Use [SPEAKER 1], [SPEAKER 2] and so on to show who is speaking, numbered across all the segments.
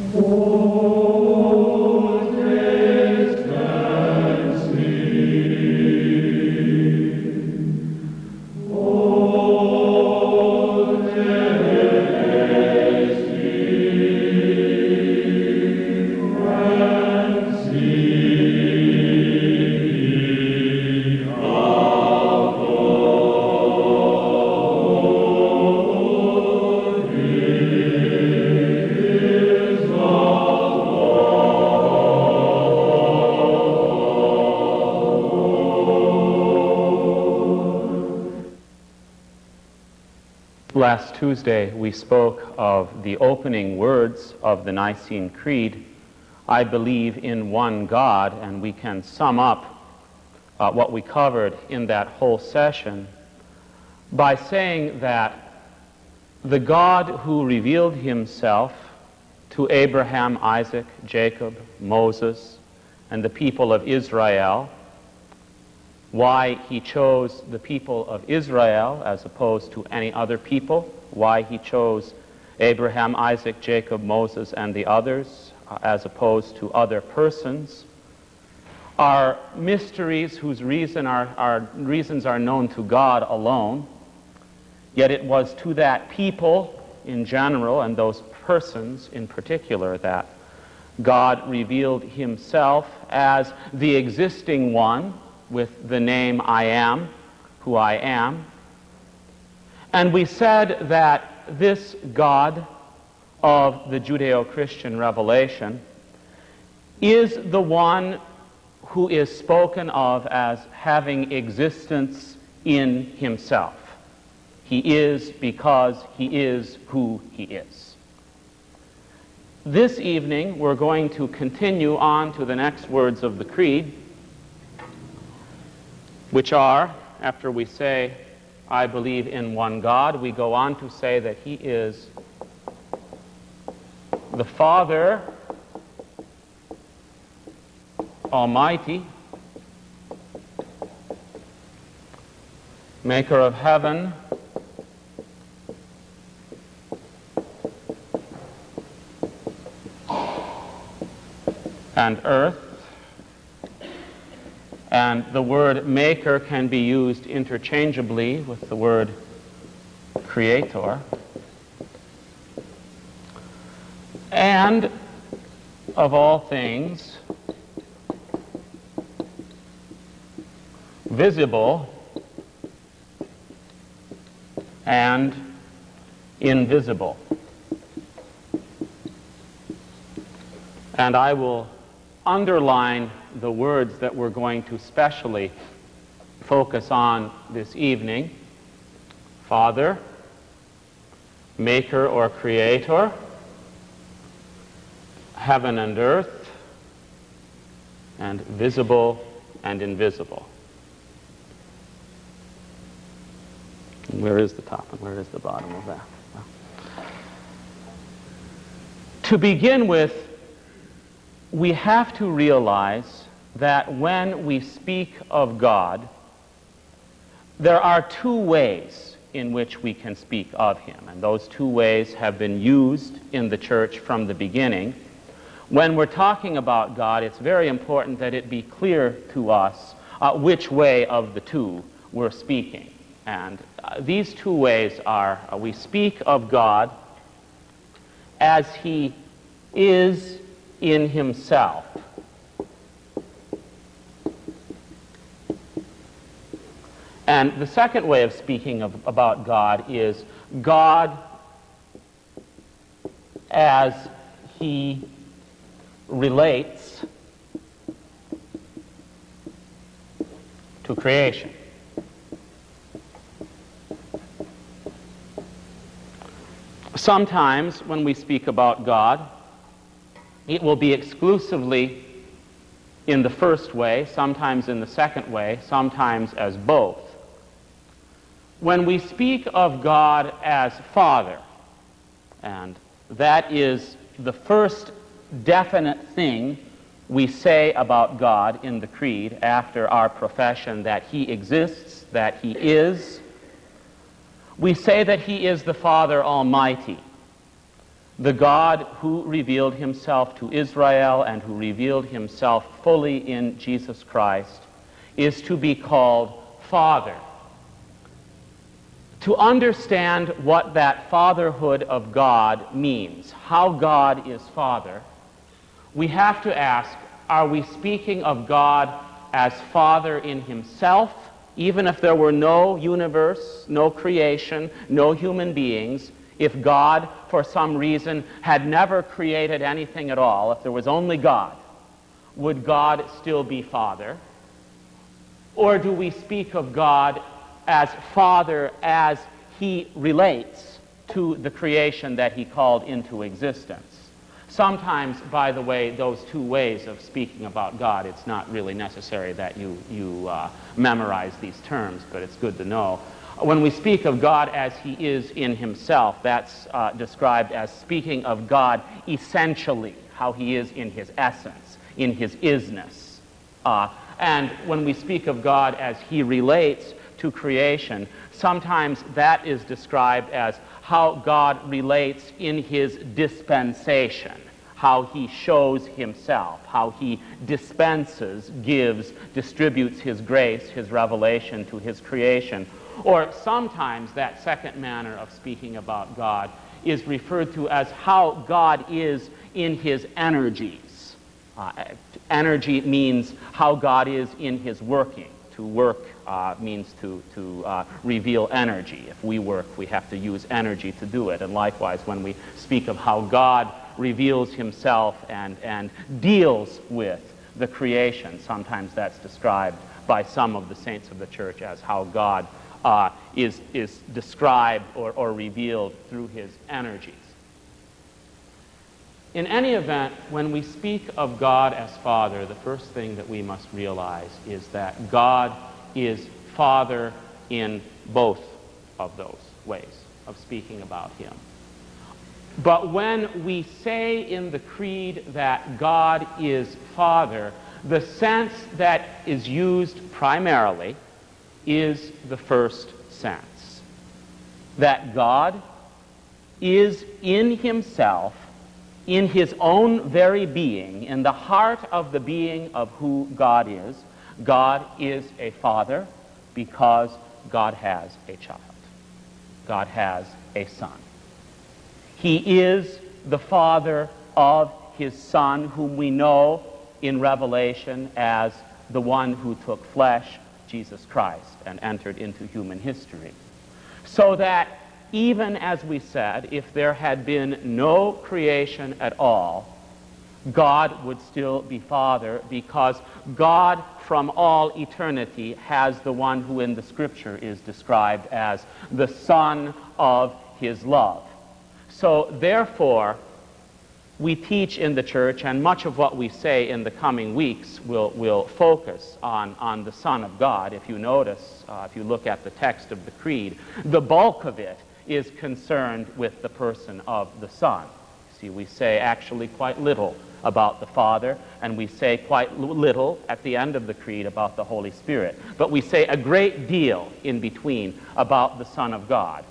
[SPEAKER 1] Last Tuesday, we spoke of the opening words of the Nicene Creed, I believe in one God, and we can sum up what we covered in that whole session by saying that the God who revealed himself to Abraham, Isaac, Jacob, Moses, and the people of Israel, why he chose the people of Israel as opposed to any other people, why he chose Abraham, Isaac, Jacob, Moses, and the others as opposed to other persons, are mysteries whose reasons are known to God alone, yet it was to that people in general and those persons in particular that God revealed himself as the existing one, with the name I am, who I am. And we said that this God of the Judeo-Christian revelation is the one who is spoken of as having existence in himself. He is because he is who he is. This evening, we're going to continue on to the next words of the Creed, which are, after we say, I believe in one God, we go on to say that he is the Father Almighty, maker of heaven and earth. And the word maker can be used interchangeably with the word creator. And of all things, visible and invisible. And I will underline the words that we're going to specially focus on this evening: Father, Maker or Creator, heaven and earth, and visible and invisible. And where is the top and where is the bottom of that? Well, to begin with, we have to realize that when we speak of God, there are two ways in which we can speak of him, and those two ways have been used in the church from the beginning. When we're talking about God, it's very important that it be clear to us which way of the two we're speaking. And these two ways are, we speak of God as he is in himself. And the second way of speaking about God is God as he relates to creation. Sometimes when we speak about God, it will be exclusively in the first way, sometimes in the second way, sometimes as both. When we speak of God as Father, and that is the first definite thing we say about God in the Creed after our profession that he exists, that he is, we say that he is the Father Almighty. The God who revealed himself to Israel and who revealed himself fully in Jesus Christ is to be called Father. To understand what that fatherhood of God means, how God is Father, we have to ask, are we speaking of God as Father in himself, even if there were no universe, no creation, no human beings? If God, for some reason, had never created anything at all, if there was only God, would God still be Father? Or do we speak of God as Father as he relates to the creation that he called into existence? Sometimes, by the way, those two ways of speaking about God, it's not really necessary that you memorize these terms, but it's good to know. When we speak of God as he is in himself, that's described as speaking of God essentially, how he is in his essence, in his isness. And when we speak of God as he relates to creation, sometimes that is described as how God relates in his dispensation, how he shows himself, how he dispenses, gives, distributes his grace, his revelation to his creation. Or sometimes that second manner of speaking about God is referred to as how God is in his energies. Energy means how God is in his working. To work means to reveal energy. If we work, we have to use energy to do it. And likewise, when we speak of how God reveals himself and deals with the creation, sometimes that's described by some of the saints of the church as how God is described or revealed through his energies. In any event, when we speak of God as Father, the first thing that we must realize is that God is Father in both of those ways of speaking about him. But when we say in the Creed that God is Father, the sense that is used primarily is the first sense, that God is in himself, in his own very being, in the heart of the being of who God is a father because God has a child. God has a son. He is the Father of his Son, whom we know in Revelation as the one who took flesh, Jesus Christ, and entered into human history. So that even as we said, if there had been no creation at all, God would still be Father, because God from all eternity has the one who in the Scripture is described as the Son of his love. So therefore, we teach in the church, and much of what we say in the coming weeks will focus on the Son of God. If you notice, if you look at the text of the Creed, the bulk of it is concerned with the person of the Son. See, we say actually quite little about the Father, and we say quite little at the end of the Creed about the Holy Spirit. But we say a great deal in between about the Son of God.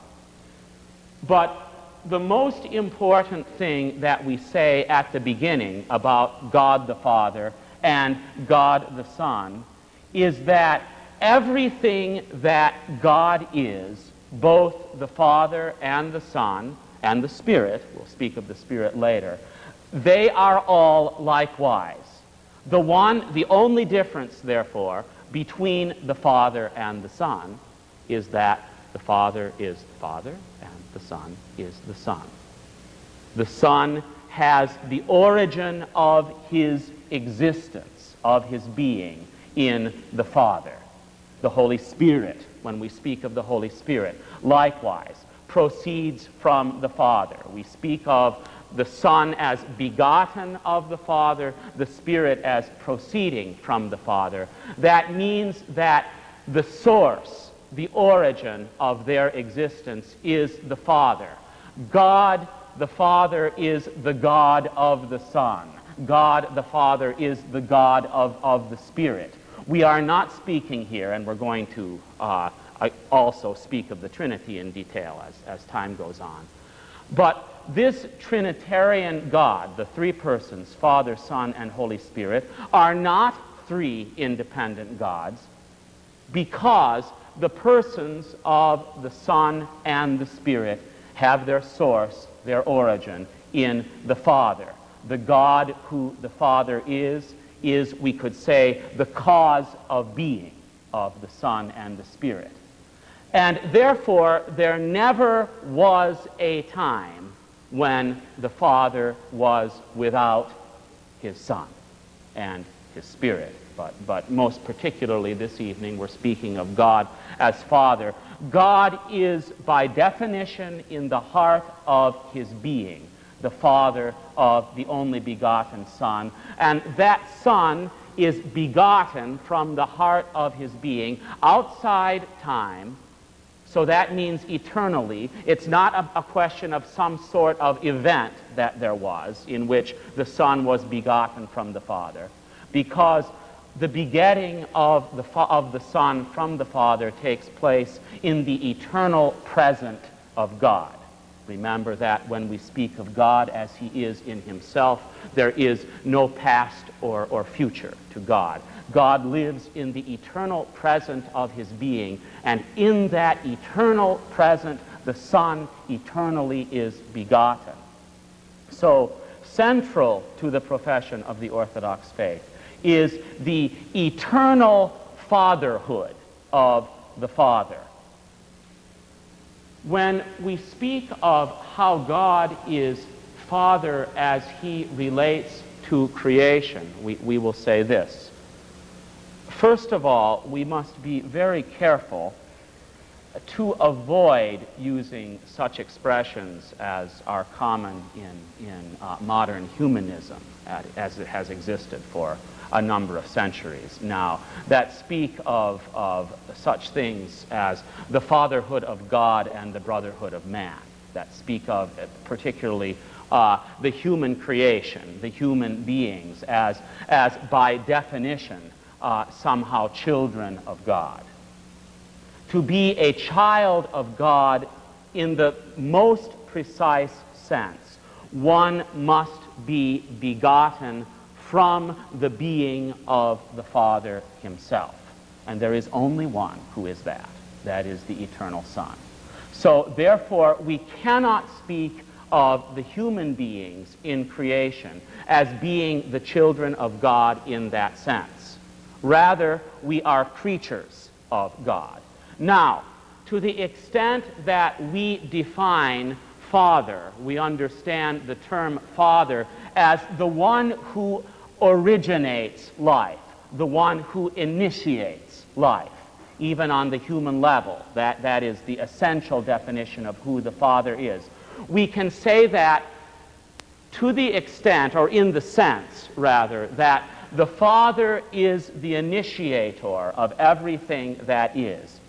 [SPEAKER 1] But the most important thing that we say at the beginning about God the Father and God the Son is that everything that God is, both the Father and the Son and the Spirit, we'll speak of the Spirit later, they are all likewise. The only difference, therefore, between the Father and the Son is that the Father is the Father and the Son is the Son. The Son has the origin of his existence, of his being, in the Father. The Holy Spirit, when we speak of the Holy Spirit, likewise proceeds from the Father. We speak of the Son as begotten of the Father, the Spirit as proceeding from the Father. That means that the source, the origin of their existence is the Father. God the Father is the God of the Son. God the Father is the God of the Spirit. We are not speaking here, and we're going to also speak of the Trinity in detail as time goes on. But this Trinitarian God, the three persons, Father, Son, and Holy Spirit, are not three independent gods, because the persons of the Son and the Spirit have their source, their origin, in the Father. The God who the Father is, we could say, the cause of being of the Son and the Spirit. And therefore, there never was a time when the Father was without his Son and his Spirit. But most particularly this evening, we're speaking of God as Father. God is, by definition, in the heart of his being, the Father of the only begotten Son. And that Son is begotten from the heart of his being outside time. So that means eternally. It's not a question of some sort of event that there was in which the Son was begotten from the Father, because the begetting of the Son from the Father takes place in the eternal present of God. Remember that when we speak of God as he is in himself, there is no past or future to God. God lives in the eternal present of his being, and in that eternal present, the Son eternally is begotten. So, central to the profession of the Orthodox faith is the eternal fatherhood of the Father. When we speak of how God is Father as he relates to creation, we will say this. First of all, we must be very careful to avoid using such expressions as are common in modern humanism, as it has existed for a number of centuries now, that speak of such things as the fatherhood of God and the brotherhood of man, that speak of particularly the human creation, the human beings, as by definition somehow children of God. To be a child of God in the most precise sense, one must be begotten from the being of the Father himself. And there is only one who is that. That is the eternal Son. So therefore, we cannot speak of the human beings in creation as being the children of God in that sense. Rather, we are creatures of God. Now, to the extent that we define Father, we understand the term Father as the one who originates life, the one who initiates life, even on the human level. That is the essential definition of who the Father is. We can say that to the extent, or in the sense, rather, that the Father is the initiator of everything that is.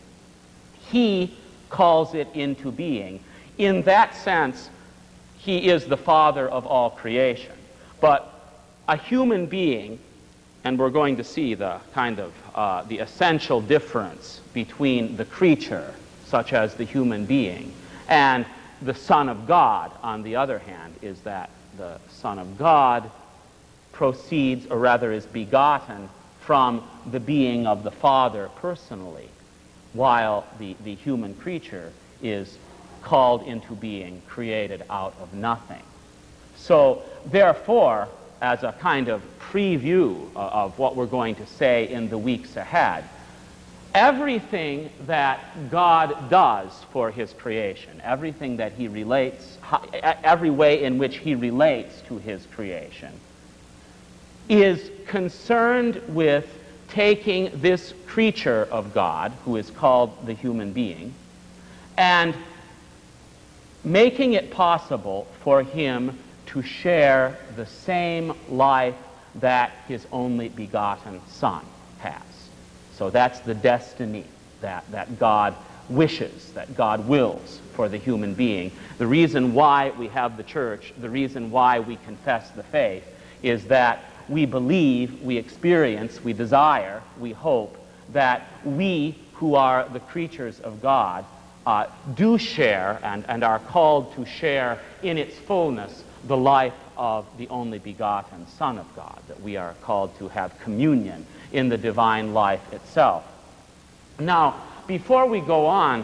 [SPEAKER 1] He calls it into being. In that sense, he is the Father of all creation. But a human being, and we're going to see the kind of the essential difference between the creature, such as the human being, and the Son of God, on the other hand, is that the Son of God proceeds, or rather is begotten, from the being of the Father personally, while the human creature is called into being, created out of nothing. So, therefore, as a kind of preview of what we're going to say in the weeks ahead, everything that God does for his creation, everything that he relates, every way in which he relates to his creation, is concerned with taking this creature of God, who is called the human being, and making it possible for him to share the same life that his only begotten Son has. So that's the destiny that God wishes, that God wills for the human being. The reason why we have the church, the reason why we confess the faith, is that we believe, we experience, we desire, we hope that we who are the creatures of God do share and are called to share in its fullness the life of the only begotten Son of God, that we are called to have communion in the divine life itself. Now, before we go on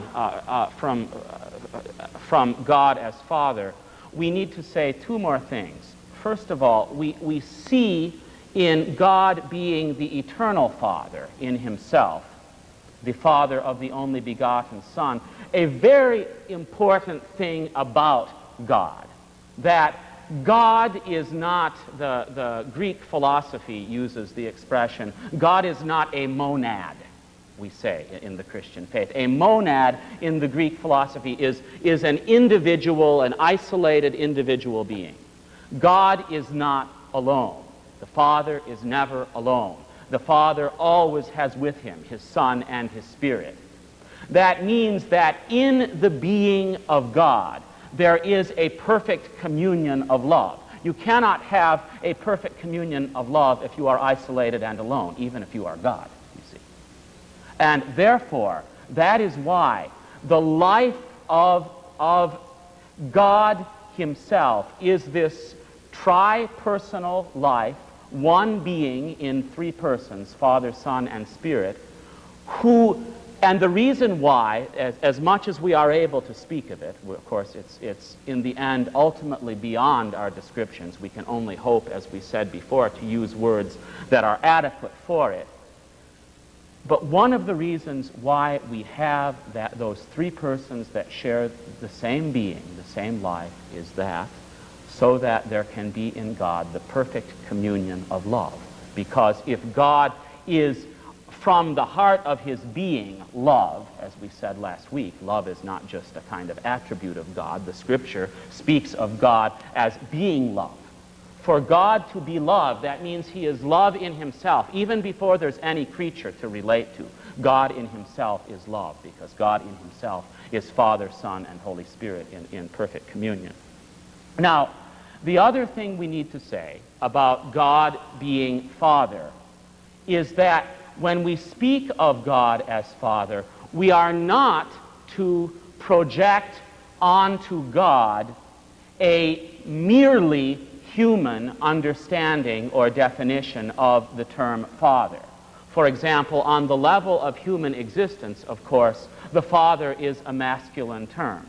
[SPEAKER 1] from God as Father, we need to say two more things. First of all, we see in God being the eternal Father in himself, the Father of the only begotten Son, a very important thing about God, that God is not, the Greek philosophy uses the expression, God is not a monad, we say in the Christian faith. A monad in the Greek philosophy is an individual, an isolated individual being. God is not alone. The Father is never alone. The Father always has with him his Son and his Spirit. That means that in the being of God, there is a perfect communion of love. You cannot have a perfect communion of love if you are isolated and alone, even if you are God, you see. And therefore, that is why the life of God himself is this tri-personal life, one being in three persons, Father, Son, and Spirit, and the reason why, as much as we are able to speak of it, of course it's in the end ultimately beyond our descriptions. We can only hope, as we said before, to use words that are adequate for it. But one of the reasons why we have those three persons that share the same being, the same life, is that so that there can be in God the perfect communion of love. Because if God is from the heart of his being love, as we said last week, love is not just a kind of attribute of God. The Scripture speaks of God as being love. For God to be love, that means he is love in himself, even before there's any creature to relate to. God in himself is love, because God in himself is Father, Son, and Holy Spirit in perfect communion. Now, the other thing we need to say about God being Father is that when we speak of God as Father, we are not to project onto God a merely human understanding or definition of the term Father. For example, on the level of human existence, of course, the Father is a masculine term.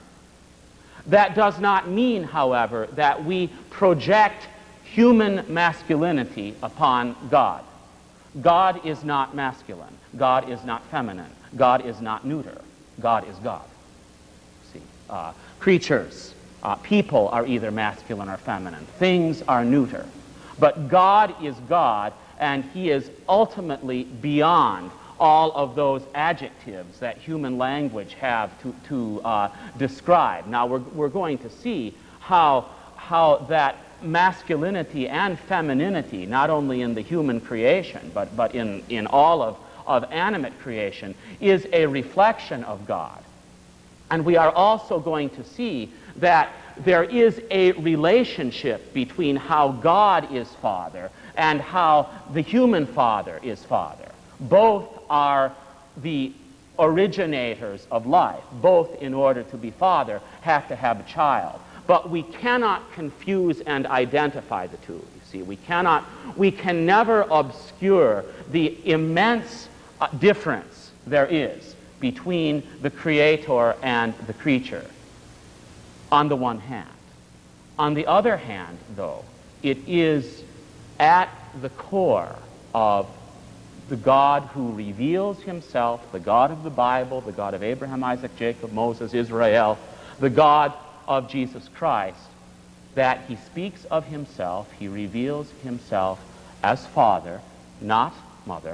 [SPEAKER 1] That does not mean, however, that we project human masculinity upon God. God is not masculine. God is not feminine. God is not neuter. God is God. See, creatures, people are either masculine or feminine. Things are neuter. But God is God, and he is ultimately beyond all of those adjectives that human language have to describe. Now, we're going to see how that masculinity and femininity, not only in the human creation, but in all of animate creation, is a reflection of God. And we are also going to see that there is a relationship between how God is Father and how the human Father is Father. Both are the originators of life. Both, in order to be Father, have to have a child. But we cannot confuse and identify the two. You see, we can never obscure the immense difference there is between the Creator and the creature, on the one hand. On the other hand, though, it is at the core of the God who reveals himself, the God of the Bible, the God of Abraham, Isaac, Jacob, Moses, Israel, the God of Jesus Christ, that he speaks of himself, he reveals himself as Father, not Mother,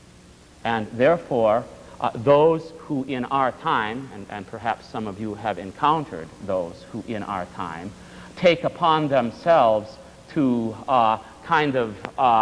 [SPEAKER 1] and therefore those who in our time, and perhaps some of you have encountered those who in our time, take upon themselves to kind of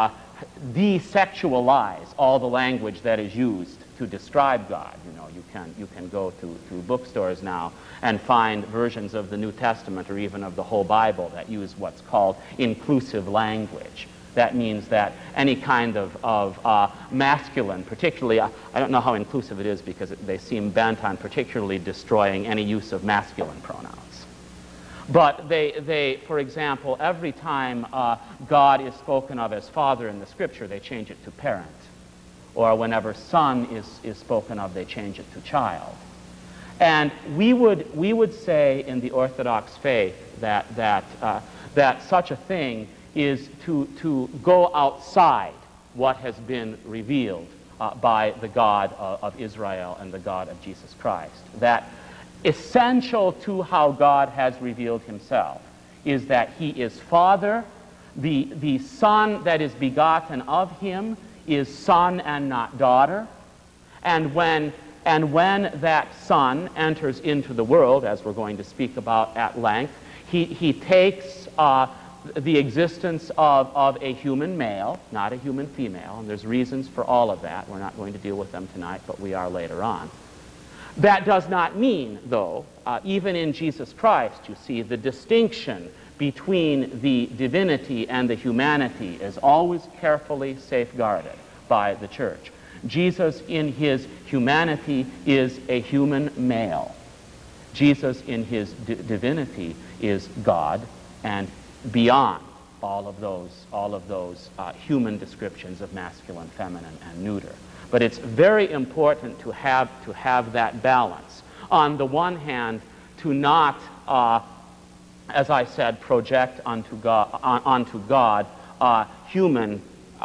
[SPEAKER 1] desexualize all the language that is used to describe God. You know, you can go to bookstores now and find versions of the New Testament or even of the whole Bible that use what's called inclusive language. That means that any kind of masculine, particularly, I don't know how inclusive it is because they seem bent on particularly destroying any use of masculine pronouns. But they, for example, every time God is spoken of as father in the scripture, they change it to parent. Or whenever son is spoken of, they change it to child. And we would say in the Orthodox faith that such a thing is to go outside what has been revealed by the God of Israel and the God of Jesus Christ. That essential to how God has revealed himself is that he is Father. The Son that is begotten of him is son and not daughter. And when that Son enters into the world, as we're going to speak about at length, he takes the existence of a human male, not a human female, and there's reasons for all of that. We're not going to deal with them tonight, but we are later on. That does not mean, though, even in Jesus Christ, you see, the distinction between the divinity and the humanity is always carefully safeguarded by the Church. Jesus in his humanity is a human male. Jesus in his divinity is God and beyond all of those human descriptions of masculine, feminine, and neuter. But it's very important to have that balance. On the one hand, to not, as I said, project onto God human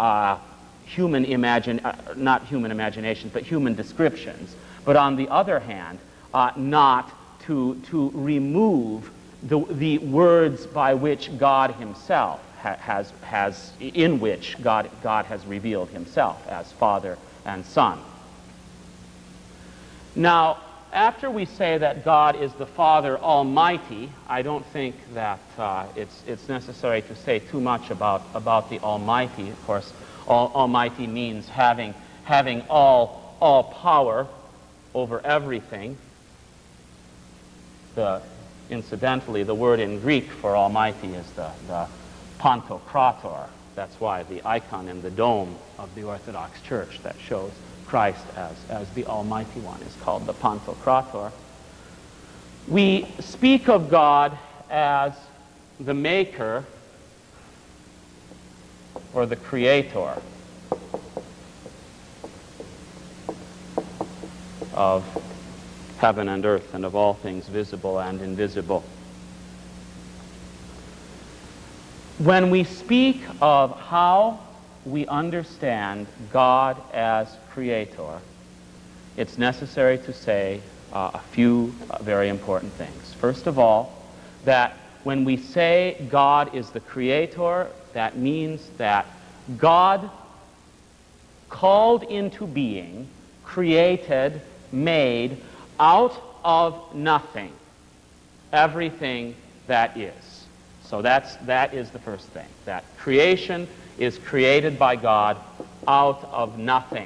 [SPEAKER 1] not human imaginations, but human descriptions. But on the other hand, not to remove the words by which God himself in which God has revealed himself as Father and Son. Now, after we say that God is the Father Almighty, I don't think that it's necessary to say too much about the Almighty. Of course, Almighty means having all power over everything. Incidentally, the word in Greek for Almighty is the Pantokrator. That's why the icon in the dome of the Orthodox Church that shows Christ as the Almighty One is called the Pantokrator. We speak of God as the Maker or the Creator of heaven and earth and of all things visible and invisible. When we speak of how we understand God as Creator, it's necessary to say a few very important things. First of all, that when we say God is the Creator, that means that God called into being, created, made, out of nothing, everything that is. So that is the first thing, that creation is created by God out of nothing.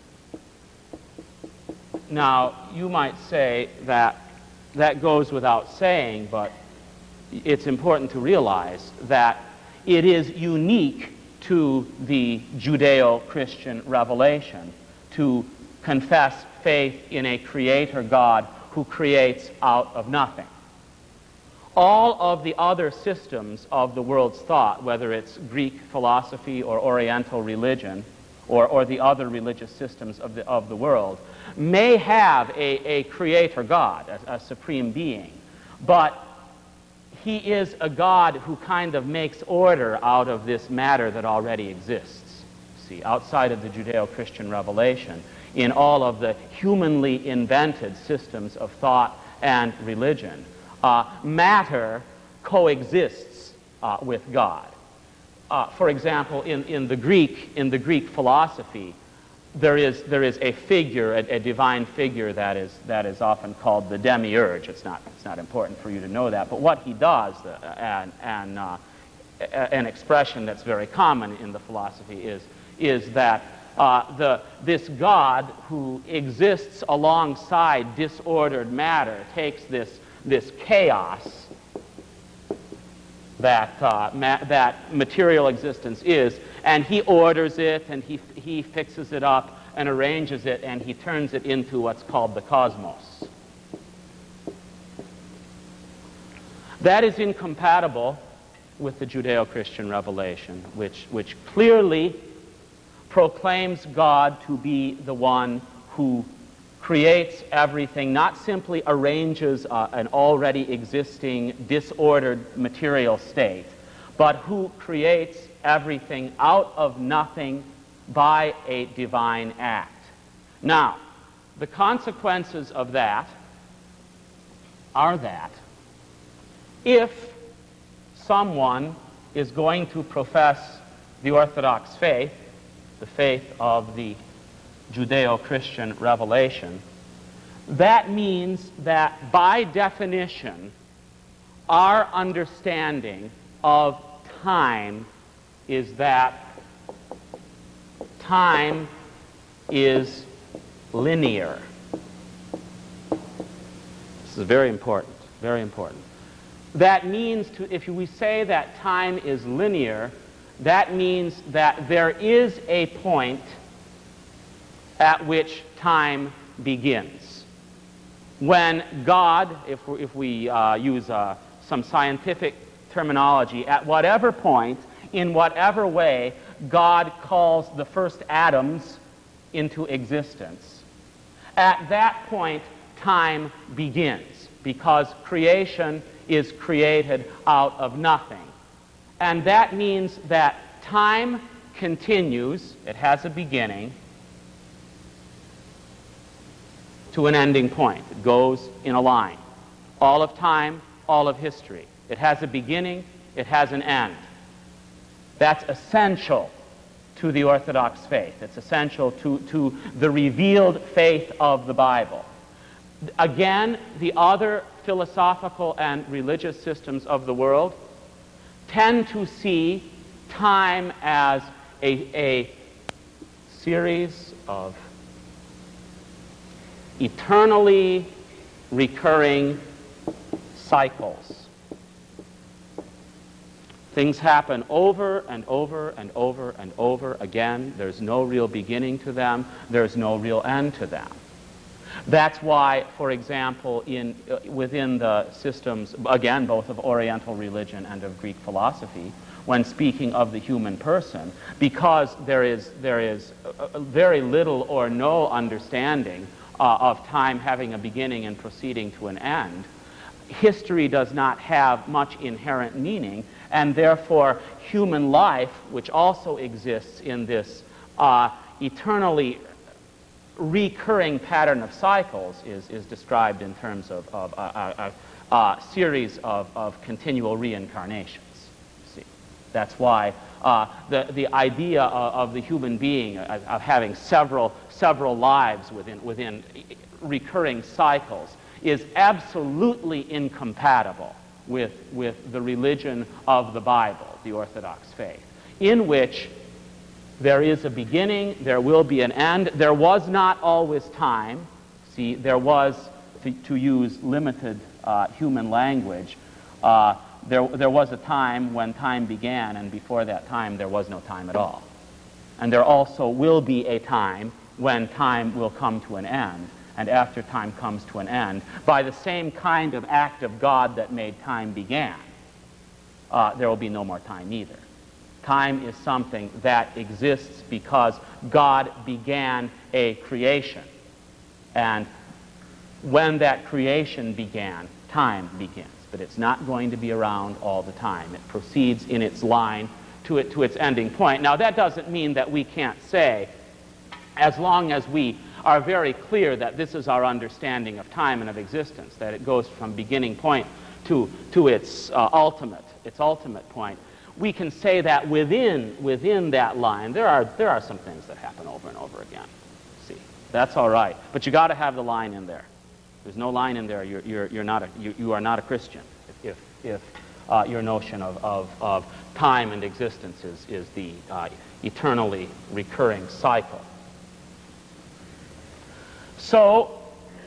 [SPEAKER 1] Now, you might say that goes without saying, but it's important to realize that it is unique to the Judeo-Christian revelation to confess faith in a creator God who creates out of nothing. All of the other systems of the world's thought, whether it's Greek philosophy or Oriental religion or the other religious systems of the world, may have a creator God, a supreme being, but he is a God who kind of makes order out of this matter that already exists. See, outside of the Judeo-Christian revelation, in all of the humanly invented systems of thought and religion, matter coexists with God. For example, in the Greek philosophy, there is a figure, a divine figure that is often called the demiurge. It's not important for you to know that, but what he does, an expression that's very common in the philosophy is that this God who exists alongside disordered matter takes this chaos that material existence is, and he orders it, and he fixes it up and arranges it, and he turns it into what's called the cosmos. That is incompatible with the Judeo-Christian revelation, which clearly proclaims God to be the one who creates everything, not simply arranges an already existing disordered material state, but who creates everything out of nothing by a divine act. Now, the consequences of that are that if someone is going to profess the Orthodox faith, the faith of the Judeo-Christian revelation, that means that by definition, our understanding of time is that time is linear. This is very important, very important. That means, if we say that time is linear, that means that there is a point at which time begins. When God, if we use some scientific terminology, at whatever point, in whatever way, God calls the first atoms into existence, at that point, time begins, because creation is created out of nothing. And that means that time continues, it has a beginning, to an ending point. It goes in a line. All of time, all of history. It has a beginning, it has an end. That's essential to the Orthodox faith. It's essential to the revealed faith of the Bible. Again, the other philosophical and religious systems of the world tend to see time as a series of eternally recurring cycles. Things happen over and over and over and over again. There's no real beginning to them. There's no real end to them. That's why, for example, within the systems, again, both of Oriental religion and of Greek philosophy, when speaking of the human person, because there is very little or no understanding of time having a beginning and proceeding to an end, history does not have much inherent meaning, and therefore human life, which also exists in this eternally recurring pattern of cycles, is described in terms of a series of continual reincarnations. See, that's why the idea of the human being of having several lives within recurring cycles is absolutely incompatible with the religion of the Bible, the Orthodox faith, in which there is a beginning, there will be an end. There was not always time. See, there was, to use limited human language, there was a time when time began, and before that time there was no time at all. And there also will be a time when time will come to an end, and after time comes to an end, by the same kind of act of God that made time began, there will be no more time either. Time is something that exists because God began a creation. And when that creation began, time begins. But it's not going to be around all the time. It proceeds in its line to its ending point. Now, that doesn't mean that we can't say, as long as we are very clear that this is our understanding of time and of existence, that it goes from beginning point to its ultimate point, we can say that within that line there are some things that happen over and over again. See, that's all right, but you got to have the line in there. There's no line in there, you are not a Christian if your notion of time and existence is the eternally recurring cycle. So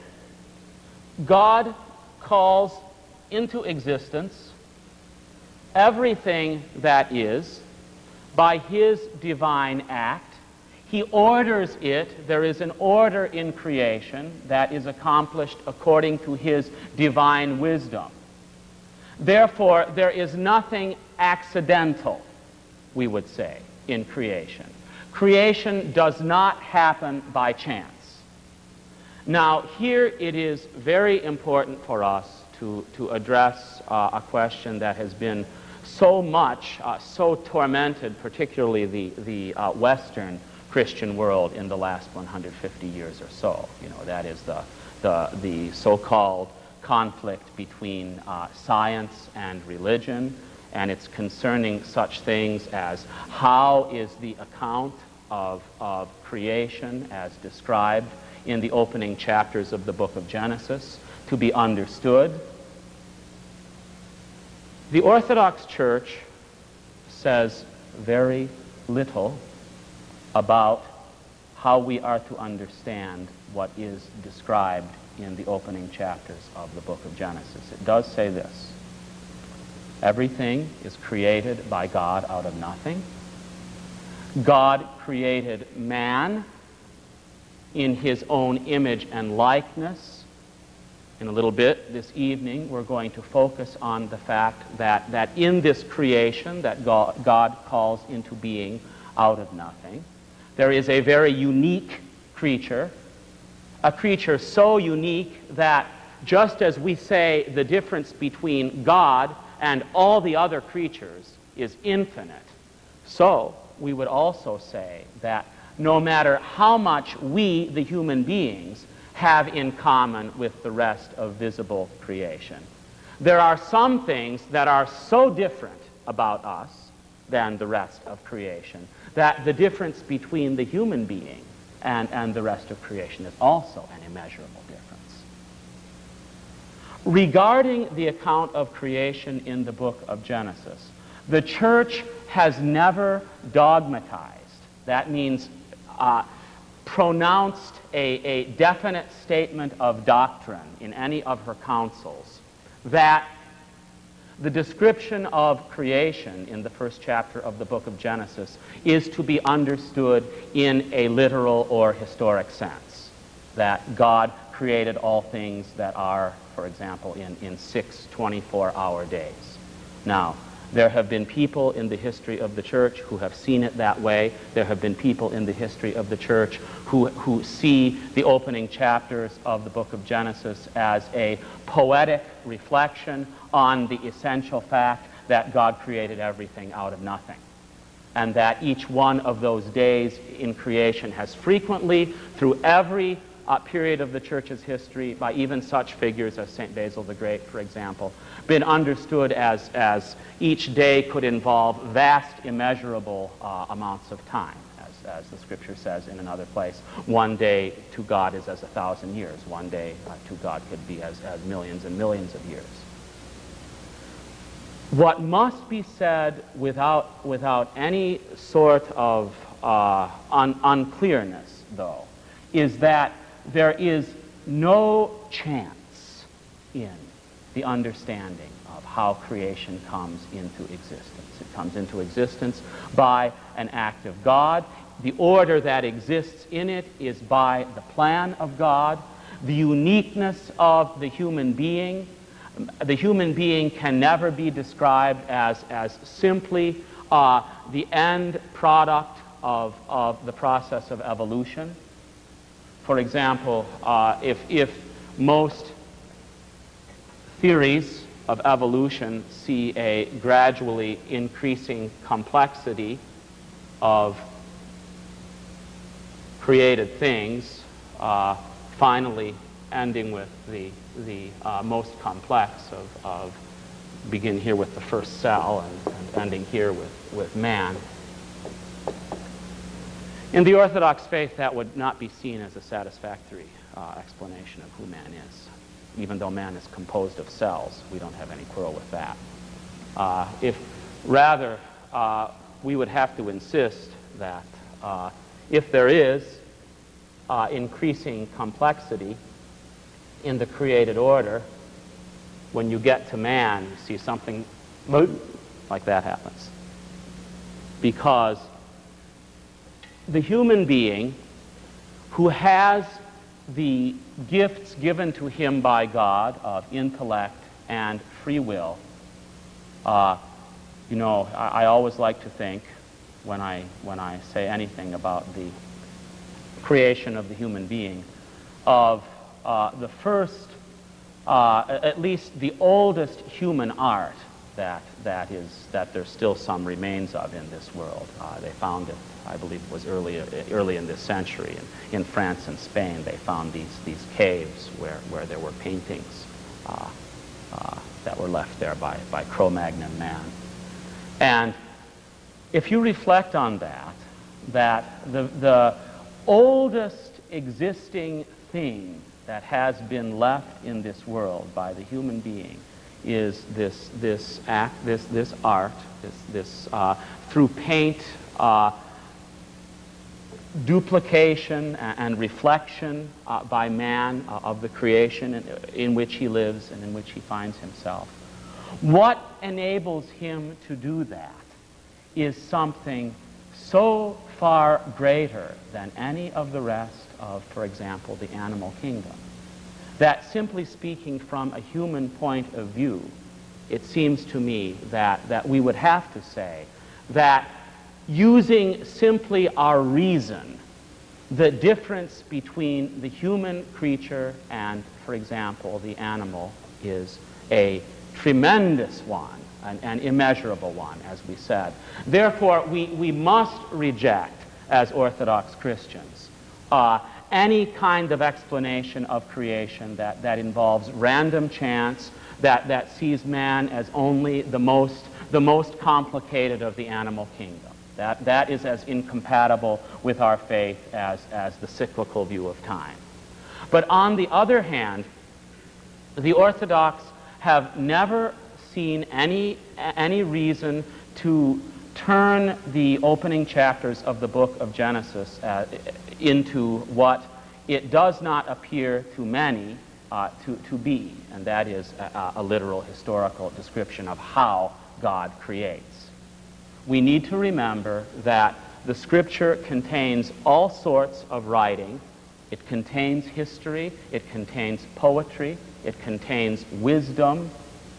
[SPEAKER 1] God calls into existence everything that is by his divine act. He orders it. There is an order in creation that is accomplished according to his divine wisdom. Therefore, there is nothing accidental, we would say, in creation. Creation does not happen by chance. Now, here it is very important for us to address a question that has been so tormented, particularly the Western Christian world in the last 150 years or so. You know, that is the so-called conflict between science and religion, and it's concerning such things as how is the account of creation as described in the opening chapters of the book of Genesis to be understood. The Orthodox Church says very little about how we are to understand what is described in the opening chapters of the book of Genesis. It does say this: everything is created by God out of nothing. God created man in his own image and likeness. In a little bit this evening, we're going to focus on the fact that in this creation that God calls into being out of nothing, there is a very unique creature, a creature so unique that just as we say the difference between God and all the other creatures is infinite, so we would also say that no matter how much we, the human beings, have in common with the rest of visible creation, there are some things that are so different about us than the rest of creation that the difference between the human being and the rest of creation is also an immeasurable difference. Regarding the account of creation in the book of Genesis, the Church has never dogmatized. That means pronounced a definite statement of doctrine in any of her councils that the description of creation in the first chapter of the book of Genesis is to be understood in a literal or historic sense, that God created all things that are, for example, in 6 24-hour days. Now, there have been people in the history of the Church who have seen it that way. There have been people in the history of the Church who see the opening chapters of the book of Genesis as a poetic reflection on the essential fact that God created everything out of nothing, and that each one of those days in creation has frequently, through every period of the Church's history, by even such figures as St. Basil the Great, for example, been understood as each day could involve vast, immeasurable amounts of time. As the Scripture says in another place, one day to God is as 1,000 years. One day to God could be as millions and millions of years. What must be said without any sort of unclearness, though, is that there is no chance in the understanding of how creation comes into existence. It comes into existence by an act of God. The order that exists in it is by the plan of God. The uniqueness of the human being can never be described as simply the end product of the process of evolution. For example, if most theories of evolution see a gradually increasing complexity of created things, finally ending with the most complex of begin here with the first cell and ending here with man. In the Orthodox faith, that would not be seen as a satisfactory explanation of who man is. Even though man is composed of cells, we don't have any quarrel with that. If rather, we would have to insist that if there is increasing complexity in the created order, when you get to man, you see something like that happens. Because the human being who has the gifts given to him by God of intellect and free will, you know, I always like to think when I say anything about the creation of the human being of the first, at least the oldest human art that there's still some remains of in this world. They found it, I believe it was early in this century. In France and Spain, they found these caves where there were paintings that were left there by Cro-Magnon man. And if you reflect on that the oldest existing thing that has been left in this world by the human being is this art, through paint, duplication and reflection by man of the creation in which he lives and in which he finds himself. What enables him to do that is something so far greater than any of the rest of, for example, the animal kingdom, that simply speaking from a human point of view, it seems to me that we would have to say that using simply our reason, the difference between the human creature and, for example, the animal is a tremendous one, an immeasurable one, as we said. Therefore, we must reject, as Orthodox Christians, any kind of explanation of creation that involves random chance, that sees man as only the most complicated of the animal kingdom. That is as incompatible with our faith as the cyclical view of time. But on the other hand, the Orthodox have never seen any reason to turn the opening chapters of the book of Genesis into what it does not appear to many to be, and that is a literal historical description of how God creates. We need to remember that the Scripture contains all sorts of writing. It contains history, it contains poetry, it contains wisdom,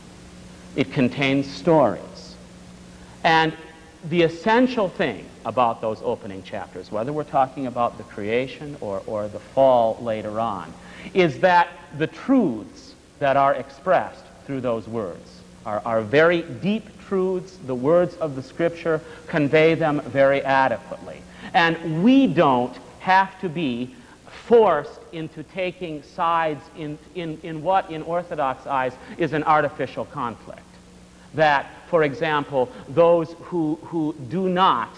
[SPEAKER 1] it contains stories. And the essential thing about those opening chapters, whether we're talking about the creation or the fall later on, is that the truths that are expressed through those words are very deep truths. The words of the Scripture convey them very adequately. And we don't have to be forced into taking sides in what, in Orthodox eyes, is an artificial conflict. That, for example, those who do not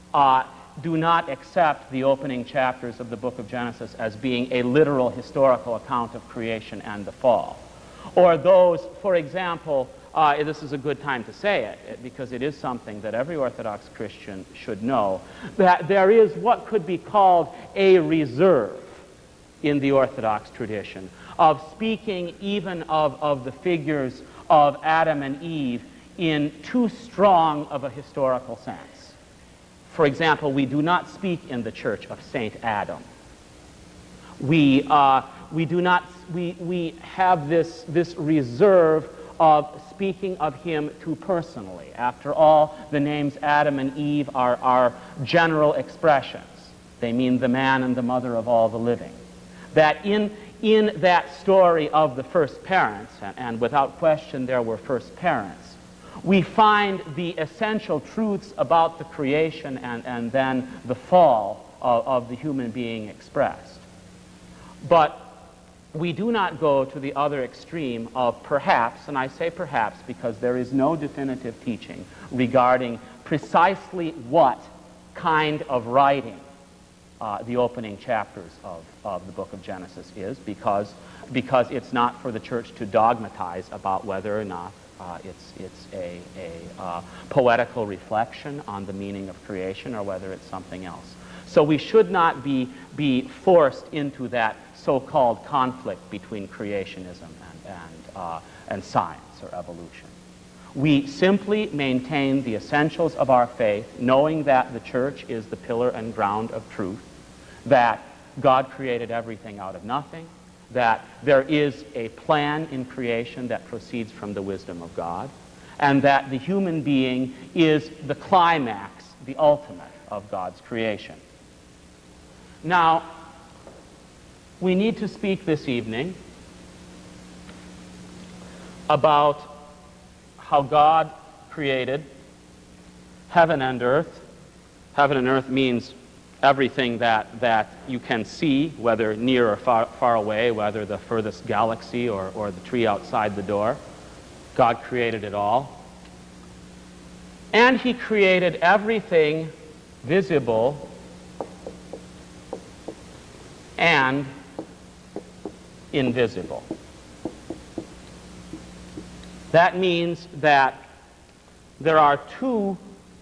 [SPEAKER 1] accept the opening chapters of the book of Genesis as being a literal historical account of creation and the fall. Or those, for example, this is a good time to say it, because it is something that every Orthodox Christian should know, that there is what could be called a reserve in the Orthodox tradition of speaking even of the figures of Adam and Eve in too strong of a historical sense. For example, we do not speak in the Church of Saint Adam. We have this reserve of speaking of him too personally. After all, the names Adam and Eve are general expressions. They mean the man and the mother of all the living. That in that story of the first parents, and without question there were first parents, we find the essential truths about the creation and then the fall of the human being expressed. But we do not go to the other extreme of perhaps, and I say perhaps because there is no definitive teaching regarding precisely what kind of writing the opening chapters of the book of Genesis is, because it's not for the church to dogmatize about whether or not it's a poetical reflection on the meaning of creation or whether it's something else. So we should not be forced into that so-called conflict between creationism and science or evolution. We simply maintain the essentials of our faith, knowing that the church is the pillar and ground of truth, that God created everything out of nothing, that there is a plan in creation that proceeds from the wisdom of God, and that the human being is the climax, the ultimate of God's creation. Now, we need to speak this evening about how God created heaven and earth. Heaven and earth means everything that you can see, whether near or far away, whether the furthest galaxy or the tree outside the door. God created it all. And he created everything visible and invisible. That means that there are two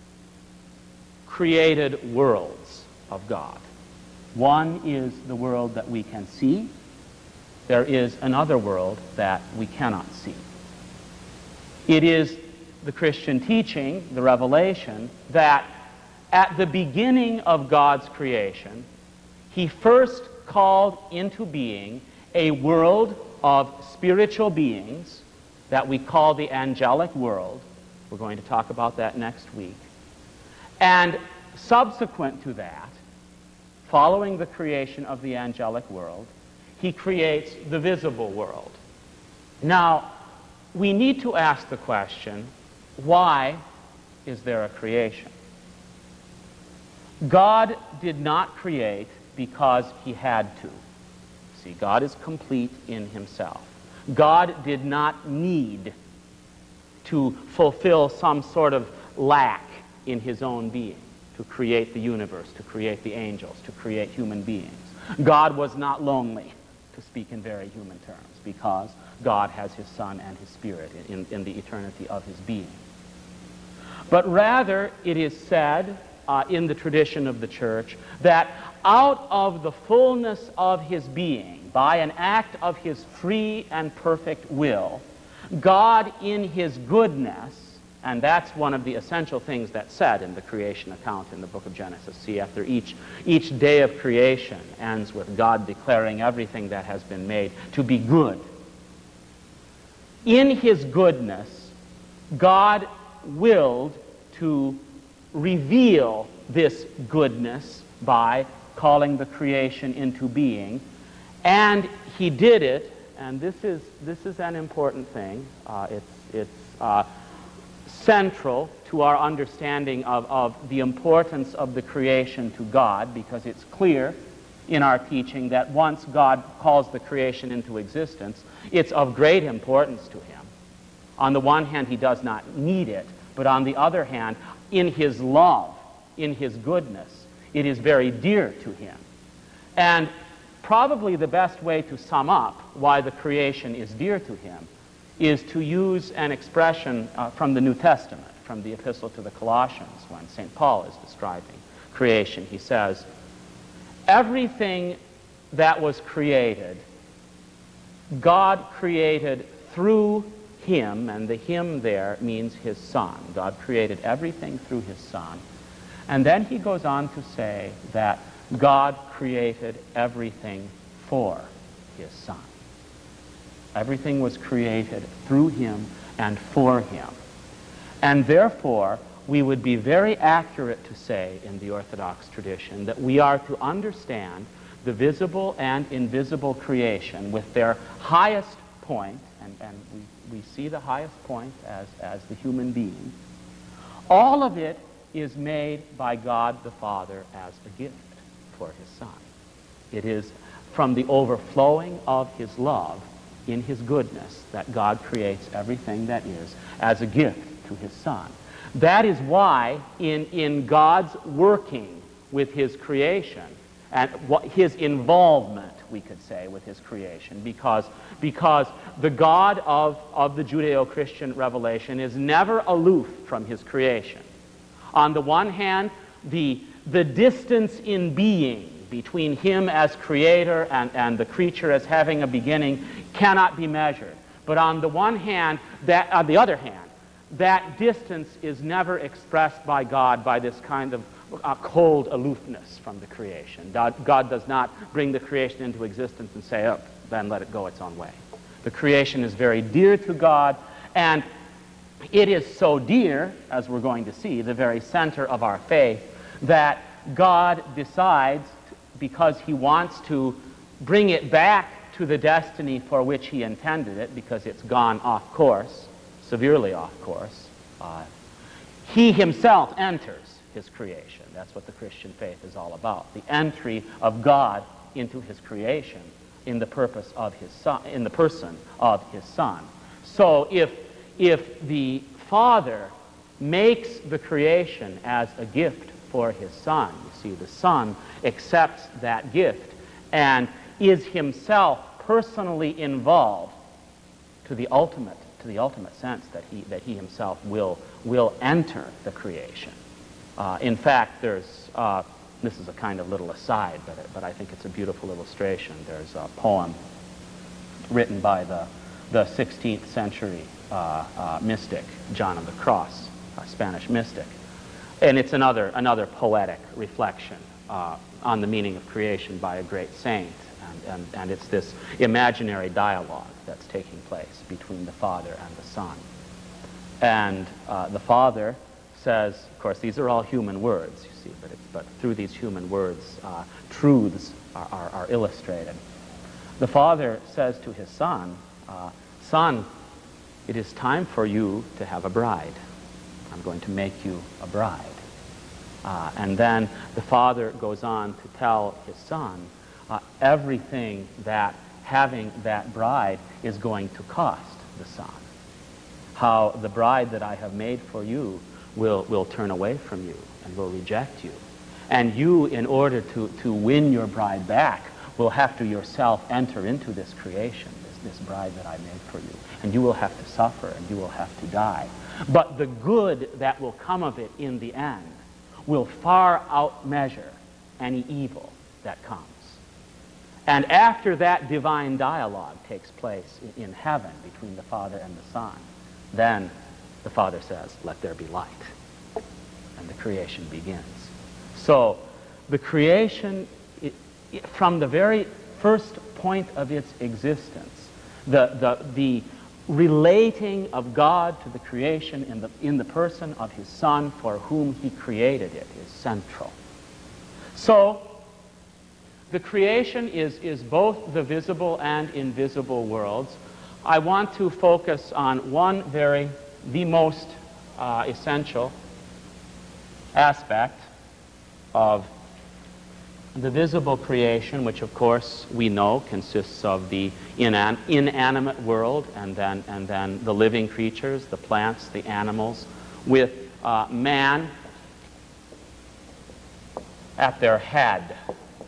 [SPEAKER 1] created worlds of God. One is the world that we can see. There is another world that we cannot see. It is the Christian teaching, the revelation, that at the beginning of God's creation, he first called into being a world of spiritual beings that we call the angelic world. We're going to talk about that next week. And subsequent to that, following the creation of the angelic world, he creates the visible world. Now, we need to ask the question, why is there a creation? God did not create because he had to. See, God is complete in himself. God did not need to fulfill some sort of lack in his own being to create the universe, to create the angels, to create human beings. God was not lonely, to speak in very human terms, because God has his Son and his Spirit in the eternity of his being. But rather, it is said in the tradition of the church that out of the fullness of his being, by an act of his free and perfect will, God in his goodness, and that's one of the essential things that's said in the creation account in the book of Genesis. See, after each day of creation ends with God declaring everything that has been made to be good. In his goodness, God willed to reveal this goodness by calling the creation into being, and he did it, and this is an important thing. It's central to our understanding of the importance of the creation to God, because it's clear in our teaching that once God calls the creation into existence, it's of great importance to him. On the one hand, he does not need it, but on the other hand, in his love, in his goodness, it is very dear to him. And probably the best way to sum up why the creation is dear to him is to use an expression from the New Testament, from the Epistle to the Colossians, when St. Paul is describing creation. He says, everything that was created, God created through him, and the him there means his Son. God created everything through his Son. And then he goes on to say that God created everything for his Son. Everything was created through him and for him. And therefore, we would be very accurate to say in the Orthodox tradition that we are to understand the visible and invisible creation with their highest point, and we see the highest point as the human being. All of it is made by God the Father as a gift for his Son. It is from the overflowing of his love in his goodness that God creates everything that is as a gift to his Son. That is why in God's working with his creation, and his involvement, we could say, with his creation, because the God of the Judeo-Christian revelation is never aloof from his creation. On the one hand, the distance in being between him as creator and the creature as having a beginning cannot be measured. But on the other hand, that distance is never expressed by God by this kind of cold aloofness from the creation. God does not bring the creation into existence and say, oh, then let it go its own way. The creation is very dear to God, and it is so dear, as we're going to see, the very center of our faith, that God decides, because he wants to bring it back to the destiny for which he intended it, because it's gone off course, severely off course, he himself enters his creation. That's what the Christian faith is all about, the entry of God into his creation in the purpose of his Son, in the person of his Son. So if the Father makes the creation as a gift for his Son, you see, the Son accepts that gift and is himself personally involved to the ultimate sense that he himself will enter the creation. In fact, there's this is a kind of little aside, but I think it's a beautiful illustration. There's a poem written by the 16th century mystic John of the Cross, a Spanish mystic, and it's another poetic reflection on the meaning of creation by a great saint, and it's this imaginary dialogue that's taking place between the Father and the Son. And the Father says, of course, these are all human words, you see, but through these human words, truths are illustrated. The Father says to his Son, Son, it is time for you to have a bride. I'm going to make you a bride. And then the Father goes on to tell his Son everything that having that bride is going to cost the Son. How the bride that I have made for you will turn away from you and will reject you. And you, in order to win your bride back, will have to yourself enter into this creation, this bride that I made for you. And you will have to suffer and you will have to die. But the good that will come of it in the end will far outmeasure any evil that comes. And after that divine dialogue takes place in heaven between the Father and the Son, then the Father says, let there be light. And the creation begins. So the creation, from the very first point of its existence, the relating of God to the creation in the person of his Son for whom he created it is central. So the creation is both the visible and invisible worlds. I want to focus on the most essential aspect of the visible creation, which of course we know consists of the inanimate world and then the living creatures, the plants, the animals, with man at their head.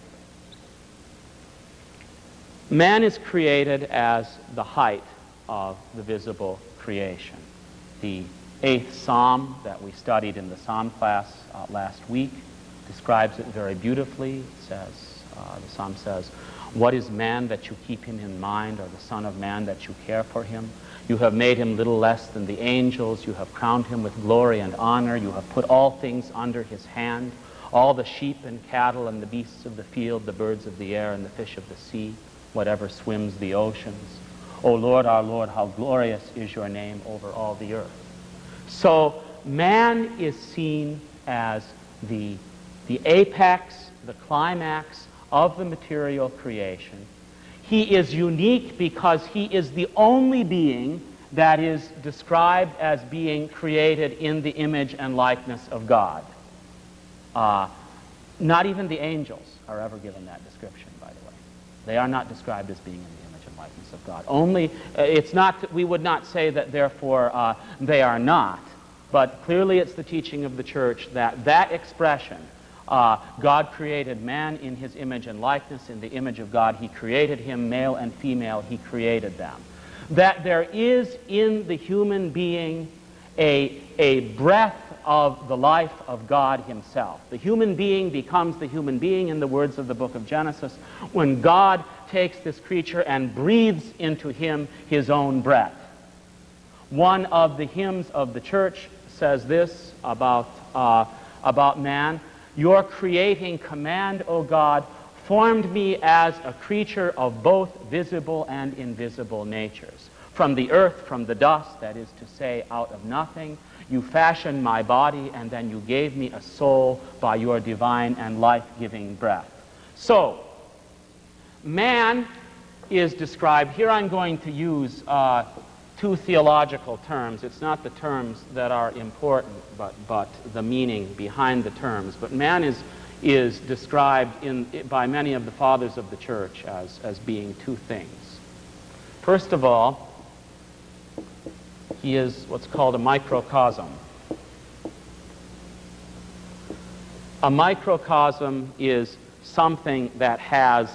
[SPEAKER 1] Man is created as the height of the visible creation. The 8th Psalm that we studied in the Psalm class last week describes it very beautifully. It says, the Psalm says, "What is man that you keep him in mind, or the Son of Man that you care for him? You have made him little less than the angels. You have crowned him with glory and honor. You have put all things under his hand, all the sheep and cattle and the beasts of the field, the birds of the air and the fish of the sea, whatever swims the oceans. O Lord, our Lord, how glorious is your name over all the earth." So man is seen as the apex, the climax of the material creation. He is unique because he is the only being that is described as being created in the image and likeness of God. Not even the angels are ever given that description, by the way. They are not described as being in the image and likeness of God. Only, it's not, we would not say that therefore they are not, but clearly it's the teaching of the church that that expression, God created man in his image and likeness. In the image of God he created him, male and female he created them. That there is in the human being a breath of the life of God himself. The human being becomes the human being, in the words of the book of Genesis, when God takes this creature and breathes into him his own breath. One of the hymns of the church says this about man: "Your creating command, O God, formed me as a creature of both visible and invisible natures. From the earth, from the dust, that is to say, out of nothing, you fashioned my body, and then you gave me a soul by your divine and life-giving breath." So, man is described, here I'm going to use two theological terms. It's not the terms that are important, but the meaning behind the terms. But man is described by many of the fathers of the church as being two things. First of all, he is what's called a microcosm. A microcosm is something that has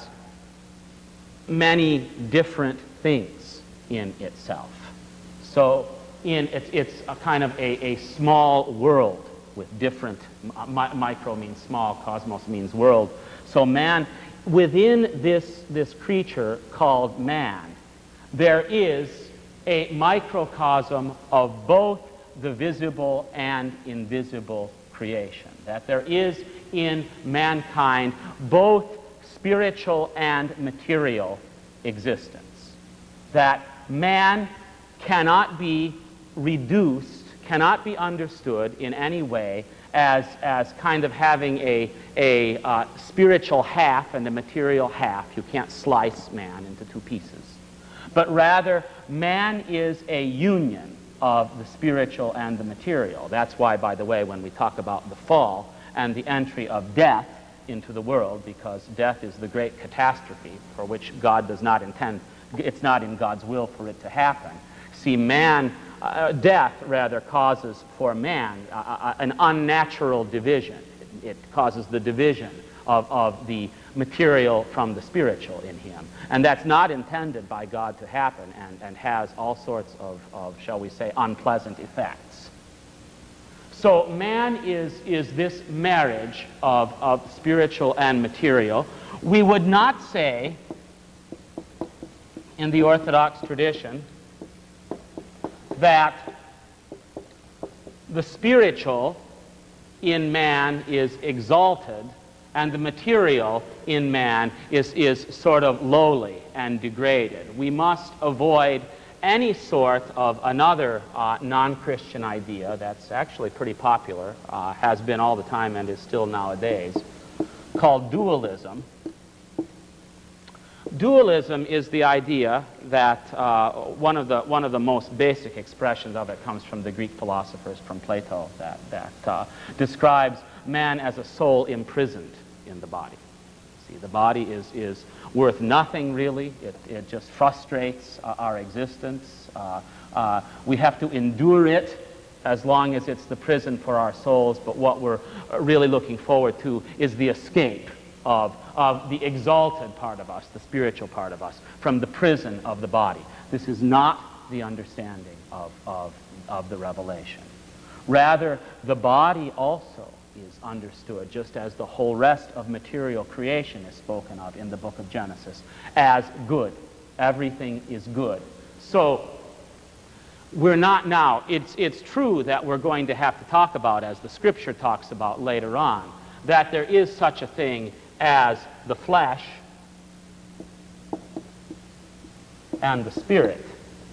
[SPEAKER 1] many different things in itself. So it's a kind of a small world with different, micro means small, cosmos means world. So man, within this creature called man, there is a microcosm of both the visible and invisible creation. That there is in mankind both spiritual and material existence. That man cannot be reduced, cannot be understood in any way as kind of having a spiritual half and a material half. You can't slice man into two pieces. But rather, man is a union of the spiritual and the material. That's why, by the way, when we talk about the fall and the entry of death into the world, because death is the great catastrophe for which God does not intend, it's not in God's will for it to happen. See, death rather causes for man an unnatural division. It causes the division of the material from the spiritual in him. And that's not intended by God to happen, and has all sorts of, shall we say, unpleasant effects. So man is this marriage of spiritual and material. We would not say, in the Orthodox tradition, that the spiritual in man is exalted and the material in man is sort of lowly and degraded. We must avoid any sort of another non-Christian idea that's actually pretty popular, has been all the time and is still nowadays, called dualism. Dualism is the idea that one of the most basic expressions of it comes from the Greek philosophers, from Plato, that describes man as a soul imprisoned in the body. See, the body is worth nothing, really. It just frustrates our existence. We have to endure it as long as it's the prison for our souls, but what we're really looking forward to is the escape of the exalted part of us, the spiritual part of us, from the prison of the body. This is not the understanding of the revelation. Rather, the body also is understood, just as the whole rest of material creation is spoken of in the book of Genesis, as good. Everything is good. So, we're not now, it's true that we're going to have to talk about, as the scripture talks about later on, that there is such a thing as the flesh and the spirit.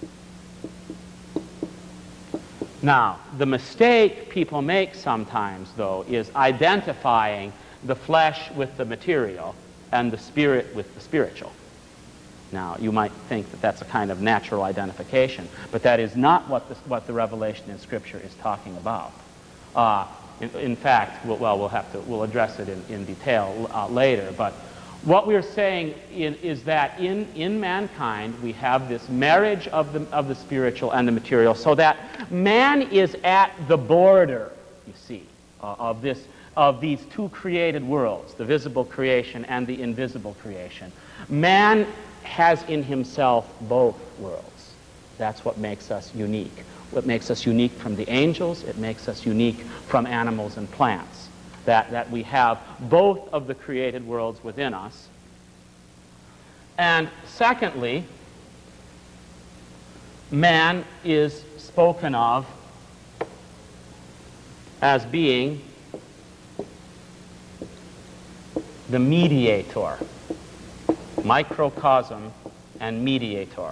[SPEAKER 1] Now, the mistake people make sometimes, though, is identifying the flesh with the material and the spirit with the spiritual. Now, you might think that that's a kind of natural identification, but that is not what the revelation in Scripture is talking about. In fact, we'll address it in detail later, but what we're saying is that in mankind we have this marriage of the spiritual and the material, so that man is at the border, you see, of these two created worlds, the visible creation and the invisible creation. Man has in himself both worlds. That's what makes us unique. What makes us unique from the angels, it makes us unique from animals and plants. That we have both of the created worlds within us. And secondly, man is spoken of as being the mediator, microcosm and mediator.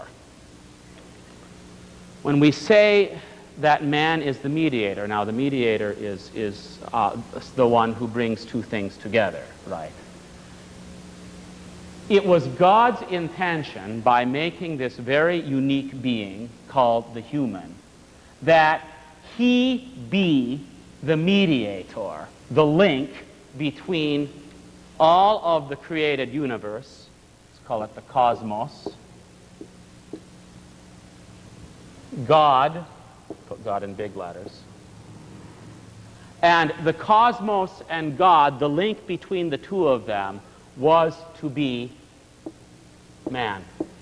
[SPEAKER 1] When we say that man is the mediator, now the mediator is the one who brings two things together, right? It was God's intention, by making this very unique being called the human, that he be the mediator, the link between all of the created universe, let's call it the cosmos, God, put God in big letters, and the cosmos and God, the link between the two of them was to be man.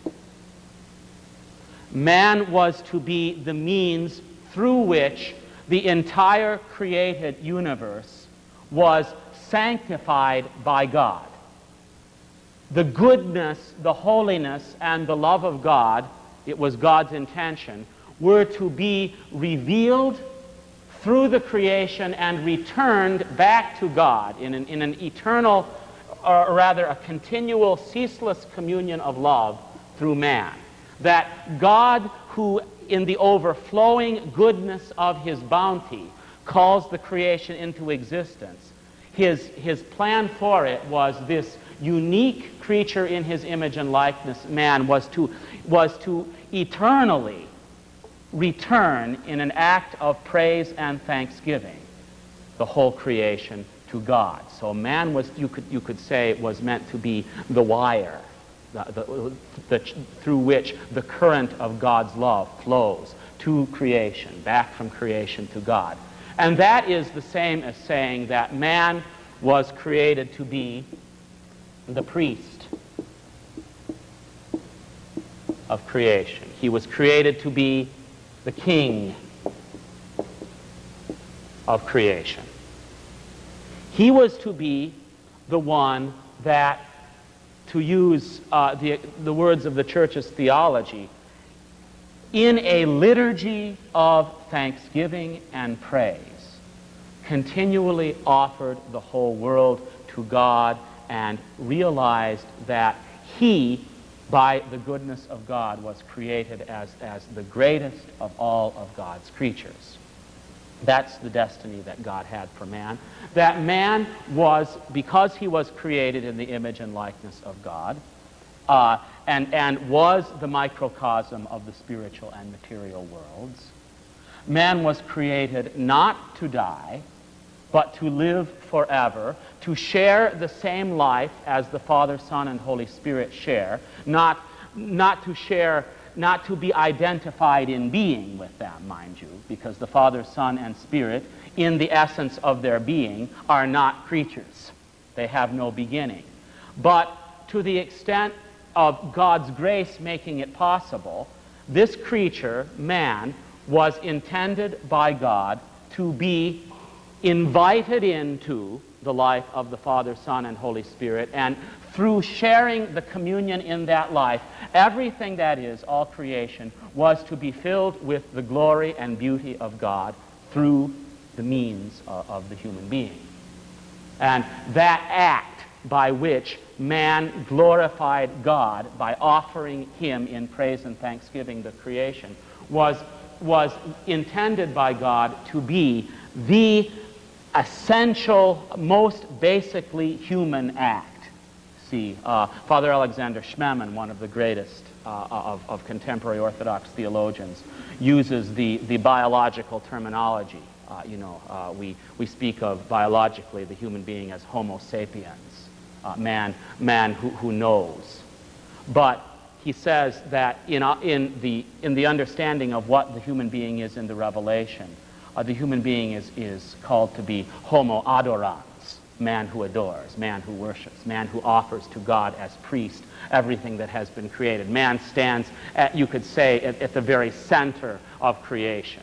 [SPEAKER 1] Man was to be the means through which the entire created universe was sanctified by God. The goodness, the holiness, and the love of God, it was God's intention, were to be revealed through the creation and returned back to God in an eternal, or rather a continual, ceaseless communion of love through man. That God, who in the overflowing goodness of his bounty calls the creation into existence, his plan for it was this unique creature in his image and likeness, man, was to eternally return in an act of praise and thanksgiving the whole creation to God. So man was, you could say, was meant to be the wire through which the current of God's love flows to creation, back from creation to God. And that is the same as saying that man was created to be the priest of creation. He was created to be the king of creation. He was to be the one that, to use the words of the Church's theology, in a liturgy of thanksgiving and praise, continually offered the whole world to God and realized that he, by the goodness of God, was created as the greatest of all of God's creatures. That's the destiny that God had for man. That man was, because he was created in the image and likeness of God, and was the microcosm of the spiritual and material worlds, man was created not to die, but to live forever, to share the same life as the Father, Son, and Holy Spirit share, not to be identified in being with them, mind you, because the Father, Son, and Spirit, in the essence of their being, are not creatures. They have no beginning. But to the extent of God's grace making it possible, this creature, man, was intended by God to be invited into the life of the Father, Son, and Holy Spirit, and through sharing the communion in that life, everything that is, all creation, was to be filled with the glory and beauty of God through the means of the human being. And that act by which man glorified God by offering him in praise and thanksgiving the creation was intended by God to be the essential, most basically human act. See, Father Alexander Schmemann, one of the greatest of contemporary Orthodox theologians, uses the biological terminology. We speak of biologically the human being as Homo sapiens, man who knows. But he says that in the understanding of what the human being is in the Revelation, the human being is called to be Homo adorans, man who adores, man who worships, man who offers to God as priest everything that has been created. Man stands, you could say, at the very center of creation.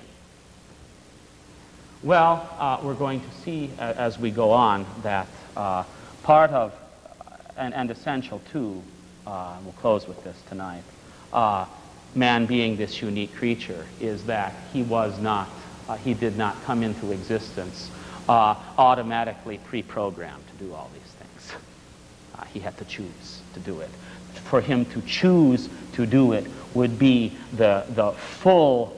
[SPEAKER 1] Well, we're going to see as we go on that part of, and essential to, we'll close with this tonight, man being this unique creature, is that he was not, he did not come into existence automatically pre-programmed to do all these things. He had to choose to do it. For him to choose to do it would be the full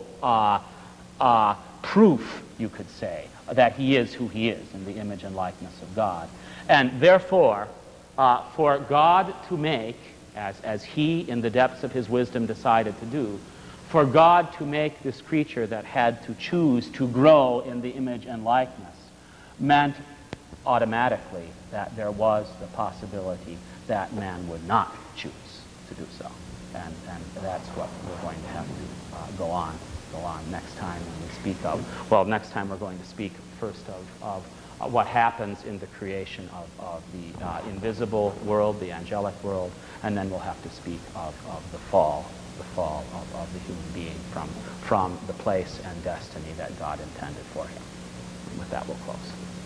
[SPEAKER 1] proof, you could say, that he is who he is in the image and likeness of God. And therefore, for God to make, as he in the depths of his wisdom decided to do, for God to make this creature that had to choose to grow in the image and likeness meant automatically that there was the possibility that man would not choose to do so. And that's what we're going to have to go on next time when we speak of. Well, next time we're going to speak first of what happens in the creation of the invisible world, the angelic world, and then we'll have to speak of the fall of the human being from the place and destiny that God intended for him. And with that, we'll close.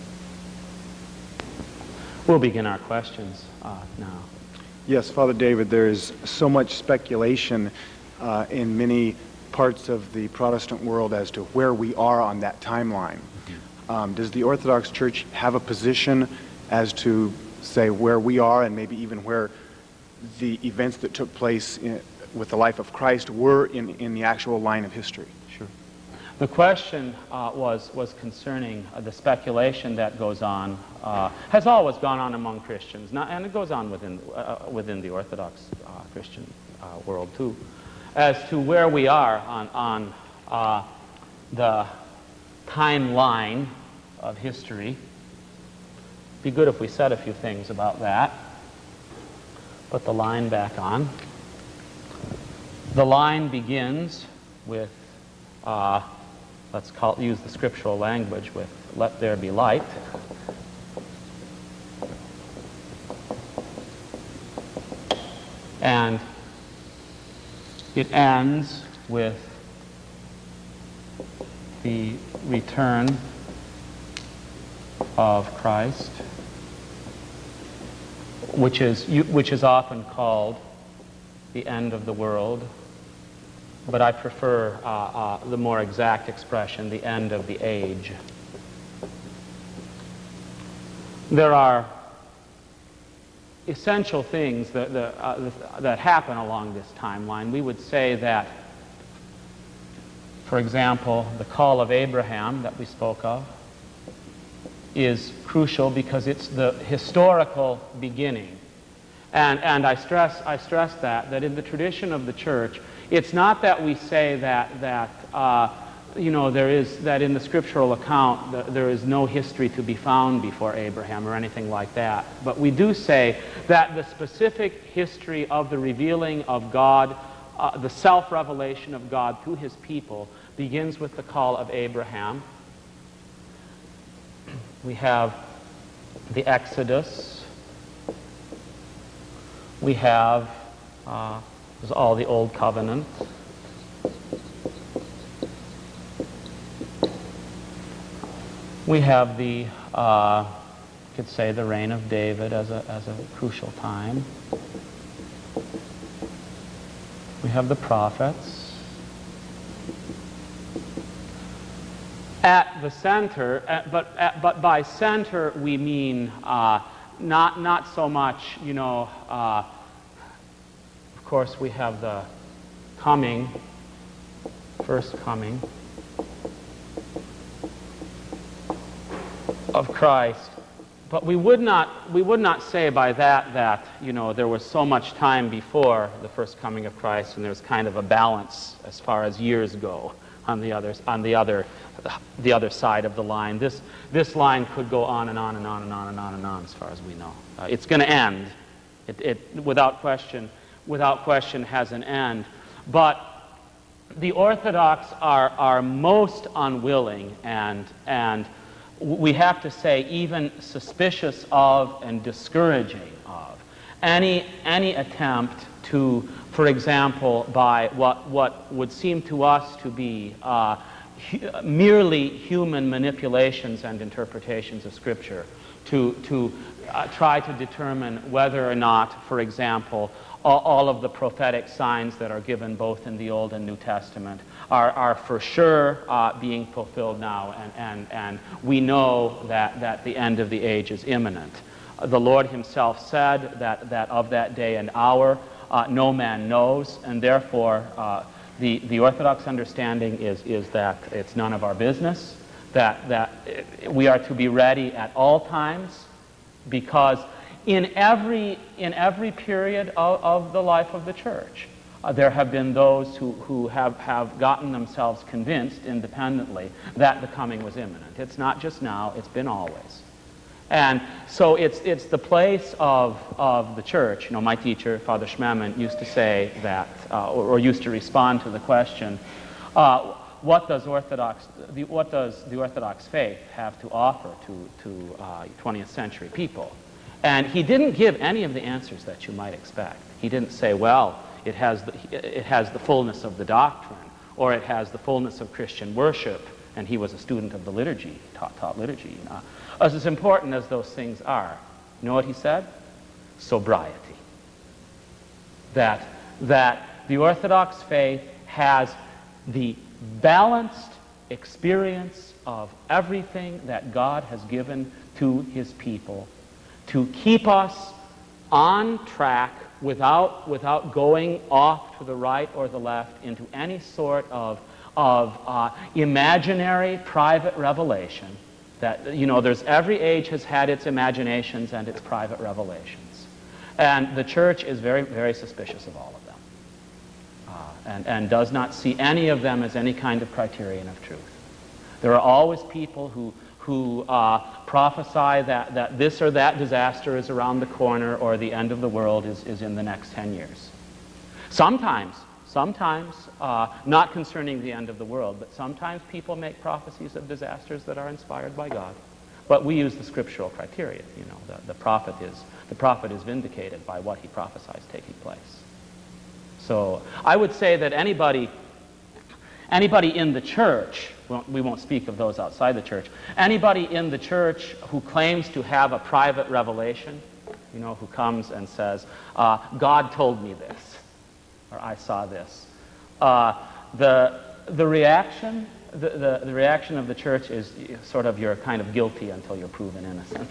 [SPEAKER 1] We'll begin our questions now.
[SPEAKER 2] Yes, Father David, there is so much speculation in many parts of the Protestant world as to where we are on that timeline. Does the Orthodox Church have a position as to, say, where we are and maybe even where the events that took place with the life of Christ were in the actual line of history?
[SPEAKER 1] Sure. The question was concerning the speculation that goes on, has always gone on among Christians, and it goes on within the Orthodox Christian world too, as to where we are on the timeline of history. It'd be good if we said a few things about that. Put the line back on. The line begins with, use the scriptural language with, "Let there be light." And it ends with the return of Christ, which is often called the end of the world, but I prefer the more exact expression, the end of the age. There are essential things that happen along this timeline. We would say that, for example, the call of Abraham that we spoke of is crucial because it's the historical beginning. And I stress that in the tradition of the Church, it's not that we say that in the scriptural account there is no history to be found before Abraham or anything like that. But we do say that the specific history of the revealing of God, the self-revelation of God to his people, begins with the call of Abraham. We have the Exodus. We have all the Old Covenant. We have the, could say, the reign of David as a crucial time. We have the prophets. At the center, but by center we mean not so much, of course we have the first coming of Christ, but we would not say by that there was so much time before the first coming of Christ and there's kind of a balance as far as years go on the other side of the line. This line could go on and on and on and on and on and on as far as we know. It's going to end. It without question has an end. But the Orthodox are most unwilling and we have to say even suspicious of and discouraging of any attempt to, for example, by what would seem to us to be merely human manipulations and interpretations of Scripture, to try to determine whether or not, for example, all of the prophetic signs that are given both in the Old and New Testament are for sure being fulfilled now, and we know that the end of the age is imminent. The Lord himself said that of that day and hour no man knows, and therefore the Orthodox understanding is that it's none of our business, that we are to be ready at all times, because in every period of the life of the church, there have been those who have gotten themselves convinced independently that the coming was imminent. It's not just now, it's been always. And so it's the place of the church. You know, my teacher, Father Schmemann, used to say that, or used to respond to the question, what does the Orthodox faith have to offer to 20th century people? And he didn't give any of the answers that you might expect. He didn't say, well, it has the fullness of the doctrine, or it has the fullness of Christian worship. And he was a student of the liturgy, taught liturgy. As important as those things are, you know what he said? Sobriety. That the Orthodox faith has the balanced experience of everything that God has given to his people to keep us on track without going off to the right or the left into any sort of imaginary private revelation. That, you know, every age has had its imaginations and its private revelations. And the church is very, very suspicious of all of them, and does not see any of them as any kind of criterion of truth. There are always people who prophesy that this or that disaster is around the corner, or the end of the world is in the next 10 years. Sometimes, not concerning the end of the world, but sometimes people make prophecies of disasters that are inspired by God. But we use the scriptural criteria. You know, the prophet is vindicated by what he prophesies taking place. So I would say that anybody in the church, we won't speak of those outside the church, anybody in the church who claims to have a private revelation, you know, who comes and says, God told me this, or I saw this. The reaction of the church is sort of, you're kind of guilty until you're proven innocent.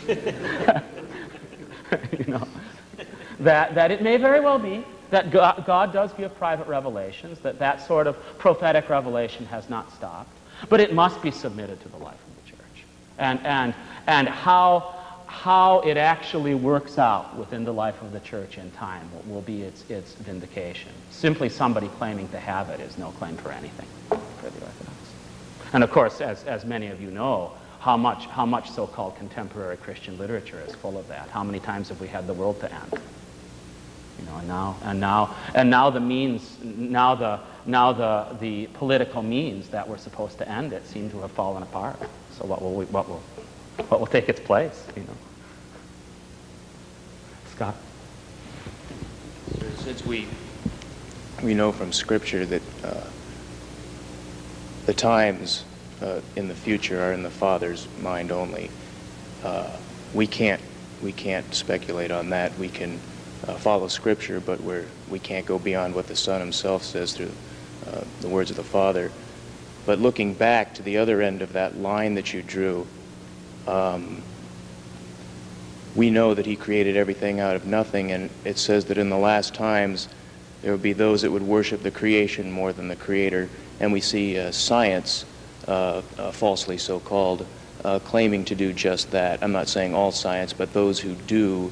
[SPEAKER 1] You know, that it may very well be that God does give private revelations, that sort of prophetic revelation has not stopped, but it must be submitted to the life of the church. And how it actually works out within the life of the church in time will be its vindication. Simply somebody claiming to have it is no claim for anything for the Orthodox. And of course, as many of you know, how much so-called contemporary Christian literature is full of that. How many times have we had the world to end? You know, and now the means, the political means that were supposed to end it seem to have fallen apart. So what will take its place? You know, Scott.
[SPEAKER 3] Since we know from Scripture that the times in the future are in the Father's mind only, we can't speculate on that. We can follow Scripture, but we can't go beyond what the Son himself says through the words of the Father. But looking back to the other end of that line that you drew, we know that he created everything out of nothing, and it says that in the last times there would be those that would worship the creation more than the Creator, and we see science, falsely so-called, claiming to do just that. I'm not saying all science, but those who do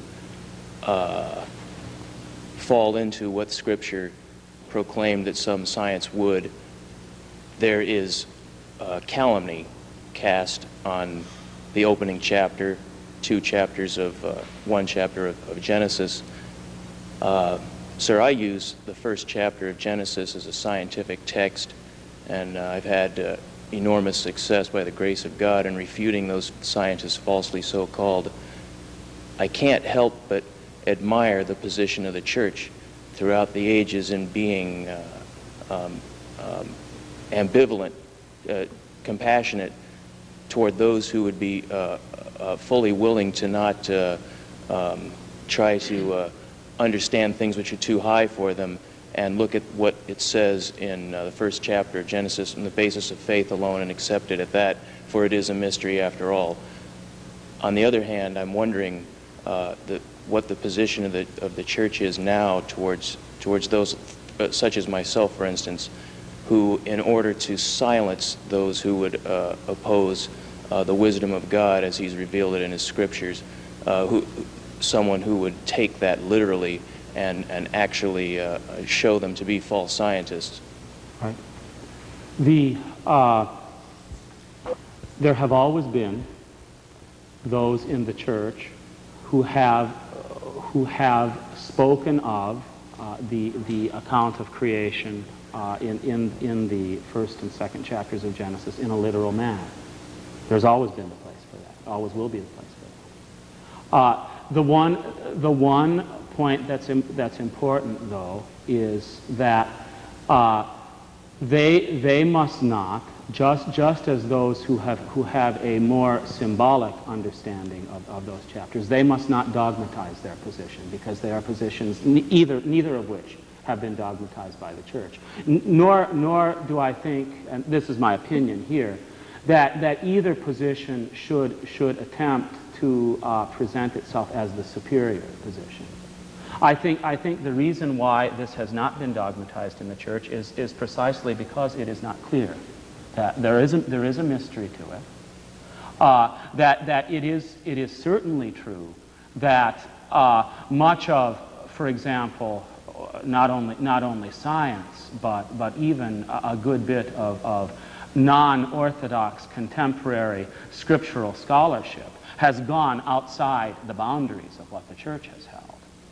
[SPEAKER 3] fall into what Scripture proclaimed that some science would. There is calumny cast on the opening chapter, one chapter of Genesis. Sir, I use the first chapter of Genesis as a scientific text, and I've had enormous success by the grace of God in refuting those scientists falsely so-called. I can't help but admire the position of the Church throughout the ages in being ambivalent, compassionate toward those who would be fully willing to not try to understand things which are too high for them, and look at what it says in the first chapter of Genesis, on the basis of faith alone, and accept it at that, for it is a mystery after all. On the other hand, I'm wondering what the position of the church is now towards those, such as myself, for instance, who, in order to silence those who would oppose the wisdom of God as He's revealed it in His Scriptures, someone who would take that literally and actually show them to be false scientists.
[SPEAKER 1] Right. There have always been those in the church who have spoken of the account of creation in the first and second chapters of Genesis in a literal manner. There's always been the place for that. Always will be the place for that. The one point that's important, though, is that they must not, just as those who have a more symbolic understanding of those chapters, they must not dogmatize their position, because they are positions neither of which have been dogmatized by the church. Nor do I think, and this is my opinion here, that either position should attempt to present itself as the superior position. I think the reason why this has not been dogmatized in the church is precisely because it is not clear that there is a mystery to it. That it is certainly true that much of, for example, not only science, but even a good bit of non-Orthodox contemporary scriptural scholarship has gone outside the boundaries of what the church has held.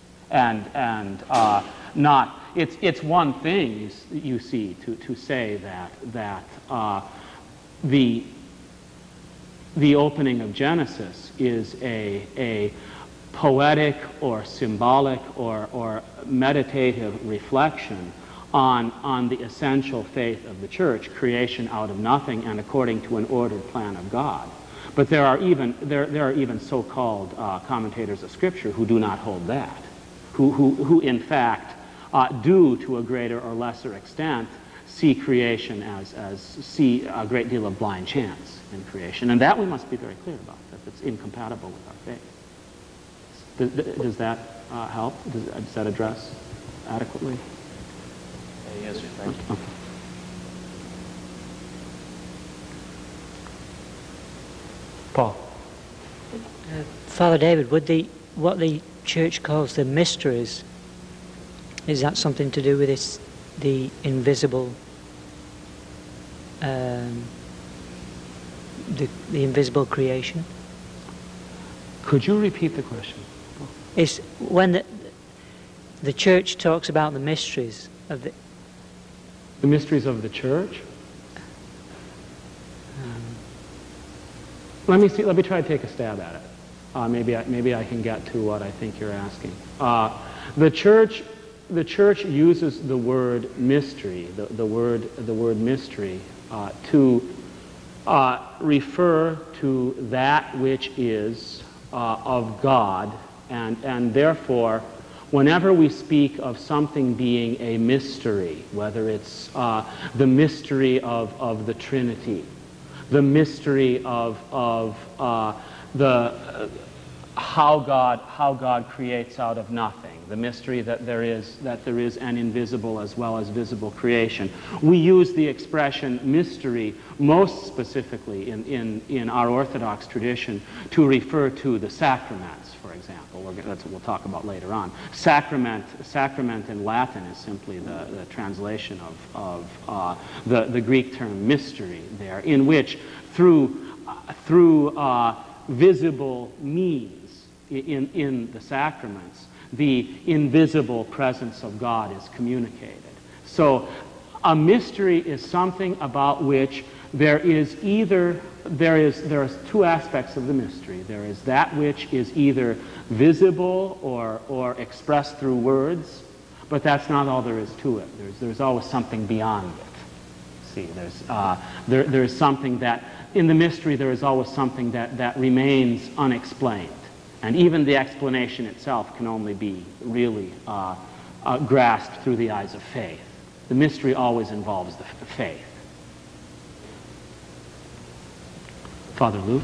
[SPEAKER 1] It's one thing, you see, to say that the opening of Genesis is a poetic or symbolic or meditative reflection on the essential faith of the church, creation out of nothing and according to an ordered plan of God. But there are even so-called commentators of Scripture who do not hold that, who in fact do, to a greater or lesser extent, see creation see a great deal of blind chance in creation, and that we must be very clear about, that it's incompatible with our faith. Does that help? Does that address adequately?
[SPEAKER 3] Yes, sir. Thank you.
[SPEAKER 1] Okay. Paul.
[SPEAKER 4] Father David, what the church calls the mysteries, is that something to do with the invisible, the invisible creation?
[SPEAKER 1] Could you repeat the question?
[SPEAKER 4] It's when the church talks about the mysteries of
[SPEAKER 1] the mysteries of the church? Let me try to take a stab at it. Maybe I can get to what I think you're asking. The church uses the word mystery, the word mystery, to refer to that which is of God, and therefore, whenever we speak of something being a mystery, whether it's the mystery of the Trinity, the mystery of how God creates out of nothing, the mystery that there is an invisible as well as visible creation. We use the expression mystery most specifically in our Orthodox tradition to refer to the sacraments, for example. That's what we'll talk about later on. Sacrament in Latin is simply the translation of the Greek term mystery there, in which through visible means in the sacraments, the invisible presence of God is communicated. So a mystery is something about which there are two aspects of the mystery. There is that which is either visible or expressed through words, but that's not all there is to it. There's always something beyond it. See, there's something that in the mystery there is always something that remains unexplained. And even the explanation itself can only be really grasped through the eyes of faith. The mystery always involves the faith. Father Luke?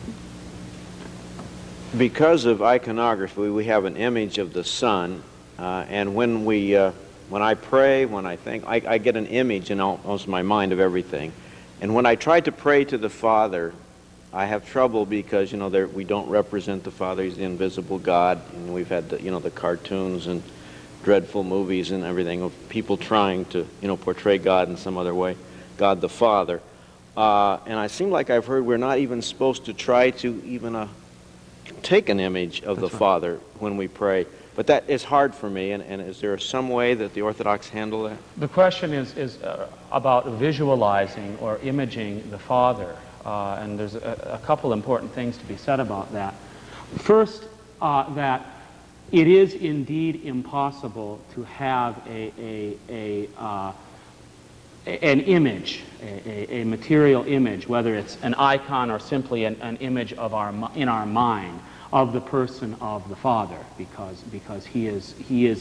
[SPEAKER 5] Because of iconography, we have an image of the Son, and when I pray, when I think, I get an image in almost my mind of everything. And when I try to pray to the Father, I have trouble because, we don't represent the Father. He's the invisible God, and we've had the cartoons and dreadful movies and everything of people trying to, portray God in some other way, God the Father. And I seem like I've heard we're not even supposed to try to even take an image of the Father when we pray. But that is hard for me, and is there some way that the Orthodox handle that?
[SPEAKER 1] The question is about visualizing or imaging the Father, and there's a couple important things to be said about that. First, that it is indeed impossible to have an image, a material image, whether it's an icon or simply an image of in our mind, of the person of the Father, because he is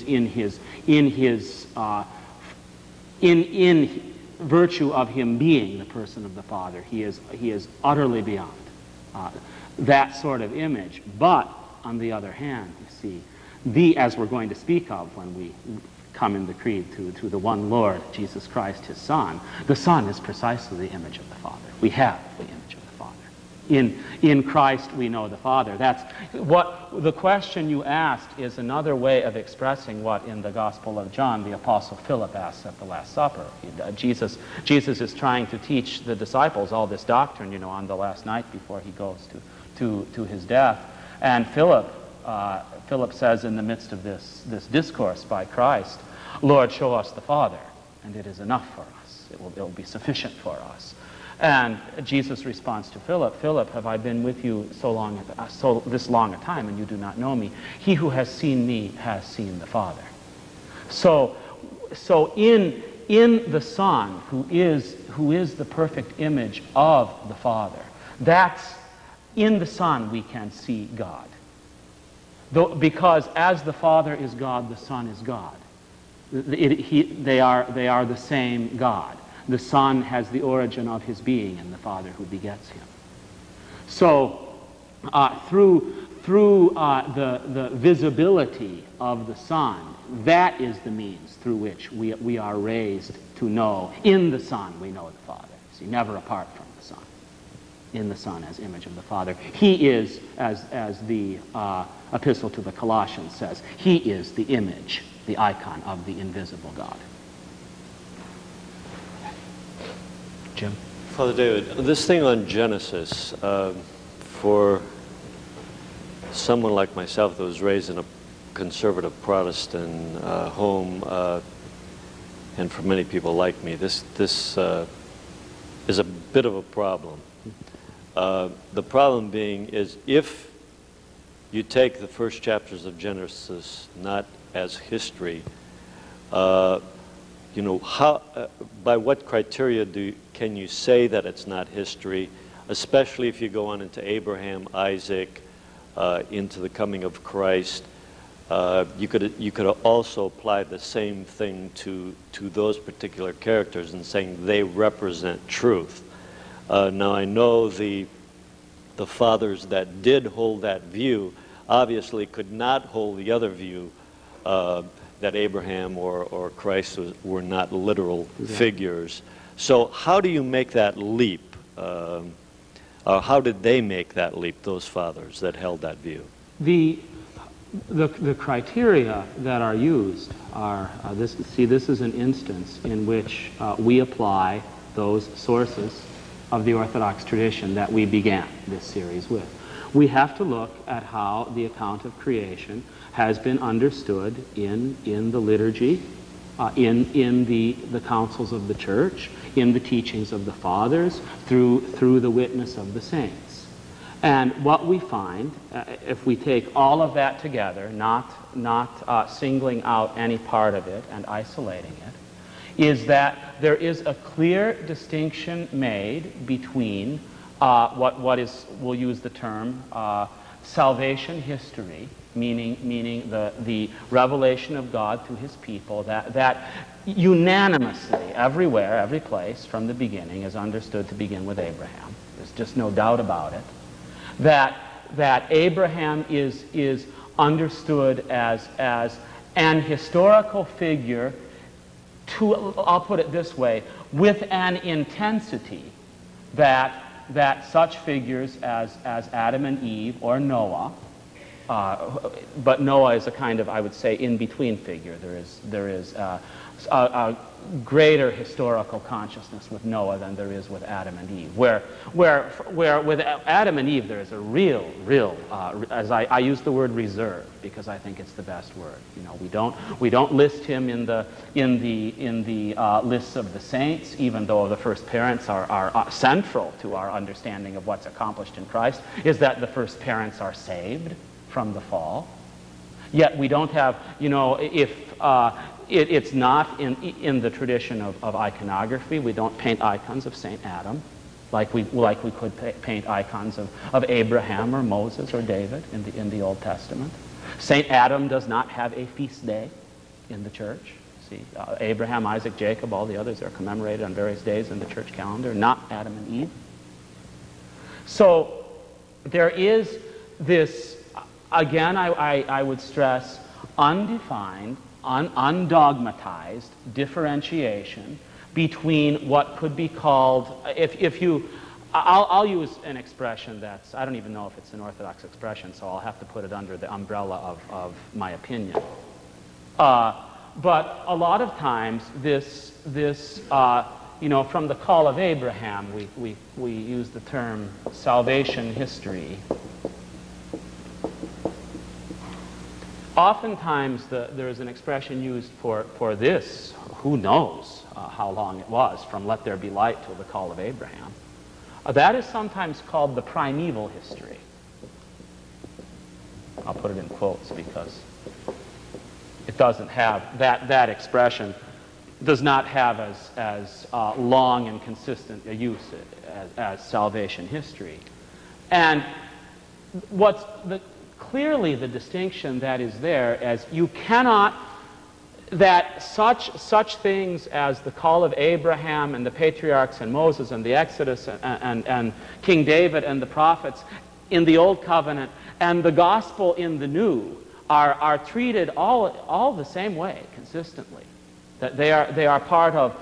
[SPEAKER 1] in virtue of him being the person of the Father, he is utterly beyond that sort of image. But on the other hand, you see, as we're going to speak of when we come in the creed to the one Lord, Jesus Christ, his Son, the Son is precisely the image of the Father. We have the image of the Father. In Christ we know the Father. That's what the question you asked is another way of expressing what in the Gospel of John the Apostle Philip asks at the Last Supper. Jesus is trying to teach the disciples all this doctrine, on the last night before he goes to his death. And Philip says in the midst of this discourse by Christ, Lord, show us the Father, and it is enough for us. It will be sufficient for us. And Jesus responds to Philip, Philip, have I been with you this long a time, and you do not know me? He who has seen me has seen the Father. So in the Son, who is the perfect image of the Father, that's in the Son we can see God. Because as the Father is God, the Son is God. They are the same God. The Son has the origin of his being in the Father who begets him. So through the visibility of the Son, that is the means through which we are raised to know. In the Son we know the Father. See, never apart from the Son. In the Son as image of the Father. He is, as the Epistle to the Colossians says, he is the image, the icon of the invisible God. Jim?
[SPEAKER 6] Father David, this thing on Genesis, for someone like myself that was raised in a conservative Protestant home, and for many people like me, this is a bit of a problem. The problem being is if you take the first chapters of Genesis not as history, by what criteria can you say that it's not history, especially if you go on into Abraham, Isaac, into the coming of Christ? You could also apply the same thing to those particular characters and saying they represent truth. Now I know the fathers that did hold that view obviously could not hold the other view, that Abraham or Christ were not literal figures. So how do you make that leap? How did they make that leap, those fathers that held that view?
[SPEAKER 1] The criteria that are used are, this is an instance in which we apply those sources of the Orthodox tradition that we began this series with. We have to look at how the account of creation has been understood in the liturgy, in the councils of the Church, in the teachings of the Fathers, through the witness of the saints. And what we find, if we take all of that together, not singling out any part of it and isolating it, is that there is a clear distinction made between we'll use the term salvation history, meaning the revelation of God to his people, that unanimously, everywhere, every place, from the beginning, is understood to begin with Abraham. There's just no doubt about it. That Abraham is understood as an historical figure, I'll put it this way, with an intensity that such figures as Adam and Eve or Noah, but Noah is a kind of, I would say, in-between figure. There is a greater historical consciousness with Noah than there is with Adam and Eve. Where with Adam and Eve there is a real, as I use the word reserve because I think it's the best word. You know, we don't list him in the lists of the saints, even though the first parents are central to our understanding of what's accomplished in Christ. Is that the first parents are saved from the fall? Yet we don't have, you know, it's not in the tradition of iconography. We don't paint icons of Saint Adam like we could paint icons of Abraham or Moses or David in the Old Testament. Saint Adam does not have a feast day in the church. See, Abraham, Isaac, Jacob, all the others are commemorated on various days in the church calendar, not Adam and Eve. So there is this, again, I would stress, undefined, undogmatized differentiation between what could be called, I'll use an expression that's, I don't even know if it's an Orthodox expression, so I'll have to put it under the umbrella of my opinion. But a lot of times this you know, from the call of Abraham, we use the term salvation history. Oftentimes there is an expression used for this, who knows how long it was, from let there be light till the call of Abraham. That is sometimes called the primeval history. I'll put it in quotes because it doesn't have, that expression does not have as long and consistent a use as salvation history. And clearly the distinction that is there, as you cannot, that such things as the call of Abraham and the patriarchs and Moses and the Exodus and King David and the prophets in the Old Covenant and the gospel in the New are treated all the same way consistently. That they are part of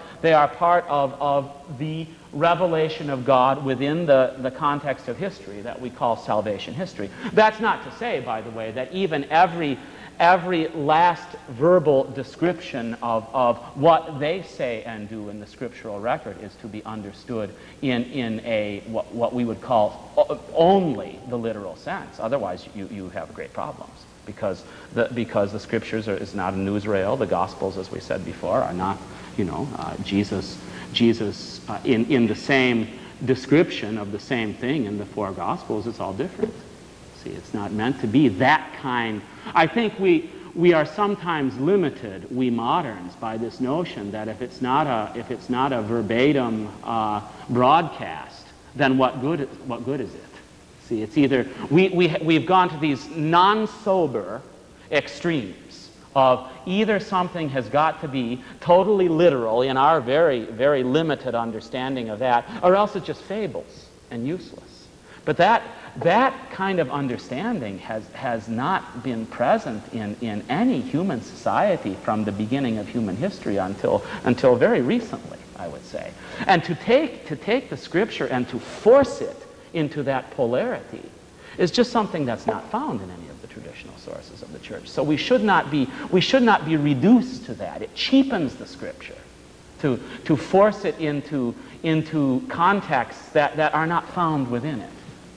[SPEAKER 1] the revelation of God within the context of history that we call salvation history. That's not to say, by the way, that even every last verbal description of what they say and do in the scriptural record is to be understood in a what we would call only the literal sense. Otherwise, you have great problems. Because the scriptures is not a newsreel. The Gospels, as we said before, are not, you know, Jesus in the same description of the same thing in the four Gospels. It's all different. See, it's not meant to be that kind. I think we are sometimes limited, we moderns, by this notion that if it's not a verbatim broadcast, then what good is it? See, it's either we've gone to these non-sober extremes of either something has got to be totally literal in our very, very limited understanding of that, or else it's just fables and useless. But that kind of understanding has not been present in any human society from the beginning of human history until very recently, I would say. And to take the scripture and to force it into that polarity is just something that's not found in any of the traditional sources of the church. So we should not be reduced to that. It cheapens the scripture to force it into contexts that are not found within it.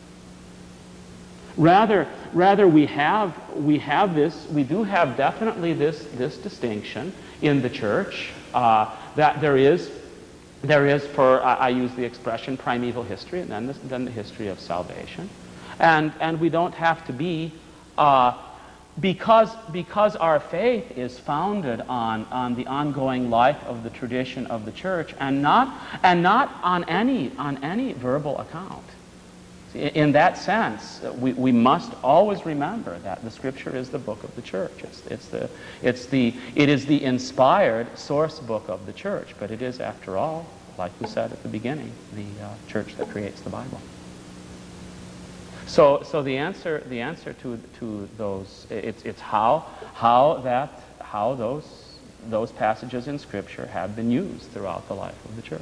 [SPEAKER 1] Rather we do have definitely this distinction in the church that there is, for I use the expression primeval history, and then the history of salvation, and we don't have to be because our faith is founded on the ongoing life of the tradition of the church, and not on any verbal account. In that sense, we must always remember that the Scripture is the book of the church. It is the inspired source book of the church, but it is, after all, like we said at the beginning, the church that creates the Bible. So the answer to those, it's how those passages in Scripture have been used throughout the life of the church.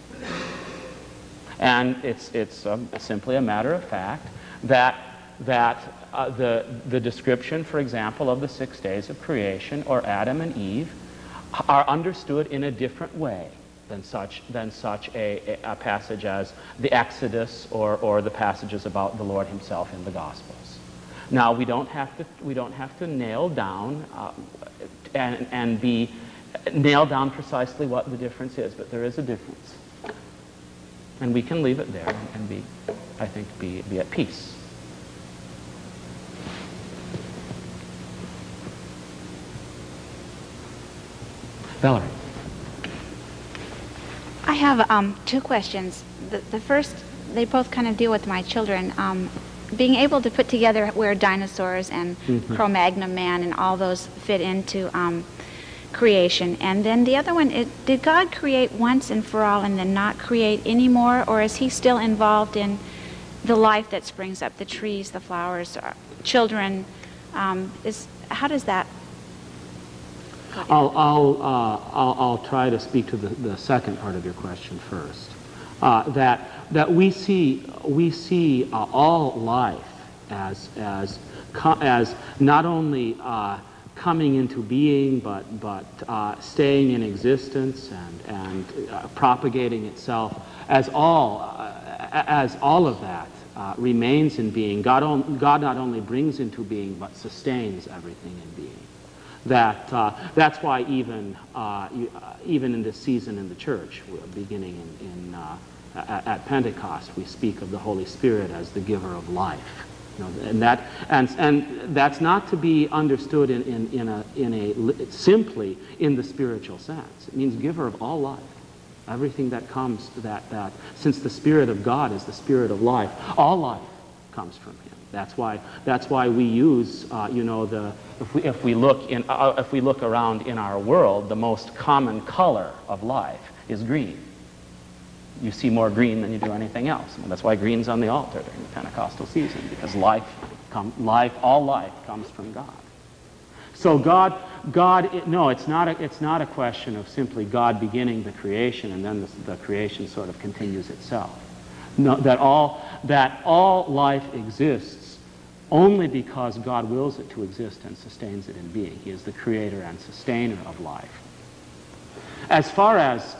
[SPEAKER 1] And it's simply a matter of fact that the description, for example, of the 6 days of creation, or Adam and Eve, are understood in a different way than such a passage as the Exodus or the passages about the Lord Himself in the Gospels. Now, we don't have to nail down nail down precisely what the difference is, but there is a difference. And we can leave it there and be at peace. Valerie.
[SPEAKER 7] I have 2 questions. The first, they both kind of deal with my children. Being able to put together where dinosaurs and Cro-Magnon man and all those fit into creation. And then the other one, did God create once and for all and then not create anymore, or is He still involved in the life that springs up, the trees, the flowers, children? How does that?
[SPEAKER 1] I'll try to speak to the second part of your question first. That we see all life as not only coming into being, but staying in existence and propagating itself, as all of that remains in being. God not only brings into being, but sustains everything in being. That's why even in this season in the church, beginning at Pentecost, we speak of the Holy Spirit as the giver of life. And that's not to be understood simply in the spiritual sense. It means giver of all life. Everything that comes, that since the Spirit of God is the Spirit of life, all life comes from Him. That's why we use if we look around in our world, the most common color of life is green. You see more green than you do anything else. And that's why green's on the altar during the Pentecostal season, because all life comes from God. So it's not a question of simply God beginning the creation and then the creation sort of continues itself. No, that all life exists only because God wills it to exist and sustains it in being. He is the creator and sustainer of life. As far as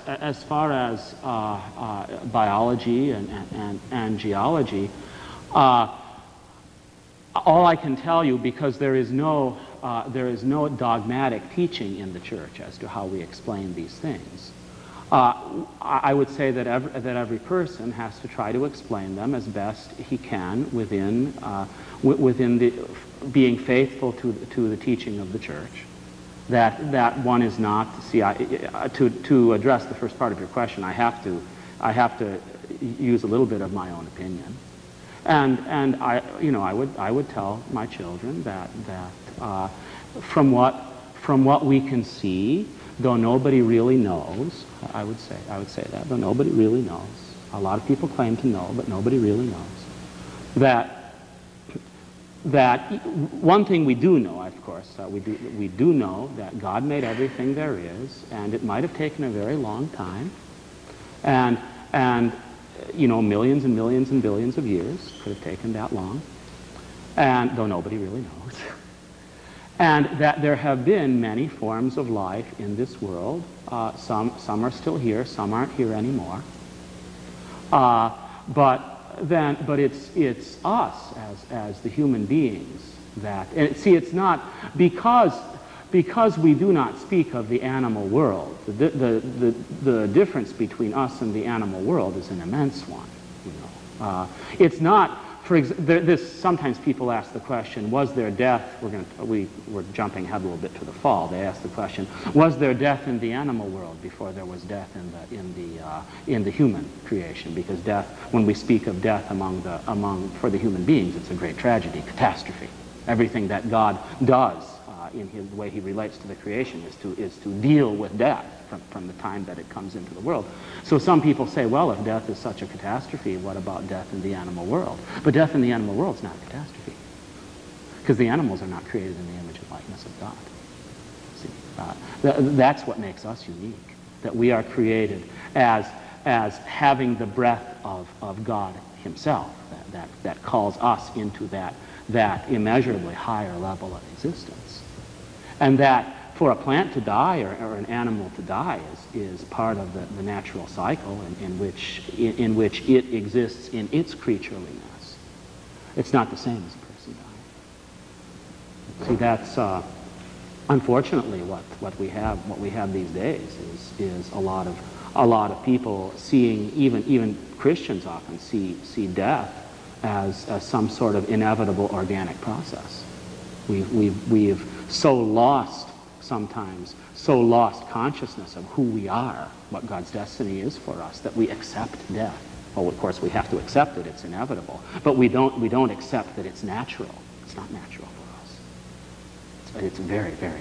[SPEAKER 1] biology and geology, all I can tell you, because there is no dogmatic teaching in the church as to how we explain these things, I would say that every person has to try to explain them as best he can within the being faithful to the teaching of the church. That one is not, to address the first part of your question, I have to use a little bit of my own opinion, and I would tell my children that from what we can see, though nobody really knows, I would say that, though nobody really knows, a lot of people claim to know, but nobody really knows, that one thing we do know, of course, we do know that God made everything there is, and it might have taken a very long time, and millions and millions and billions of years could have taken that long, and though nobody really knows, and that there have been many forms of life in this world. Some are still here, some aren't here anymore, but it's us as the human beings that, and see, it's not because we do not speak of the animal world. The difference between us and the animal world is an immense one. It's not sometimes people ask the question, was there death? We're jumping ahead a little bit to the fall. They ask the question, was there death in the animal world before there was death in the human creation? Because death, when we speak of death for the human beings, it's a great tragedy, catastrophe. Everything that God does in the way he relates to the creation is to deal with death from the time that it comes into the world. So some people say, well, if death is such a catastrophe, what about death in the animal world? But death in the animal world is not a catastrophe, because the animals are not created in the image and likeness of God. See, that's what makes us unique, that we are created as having the breath of God himself, that calls us into that immeasurably higher level of existence. And that for a plant to die or an animal to die is part of the natural cycle in which it exists in its creatureliness. It's not the same as a person dying. See, that's unfortunately what we have these days is a lot of people seeing, even Christians often see death as some sort of inevitable organic process. We've so lost consciousness of who we are, what God's destiny is for us, that we accept death. Well, of course, we have to accept it, it's inevitable. But we don't accept that it's natural. It's not natural for us. It's very, very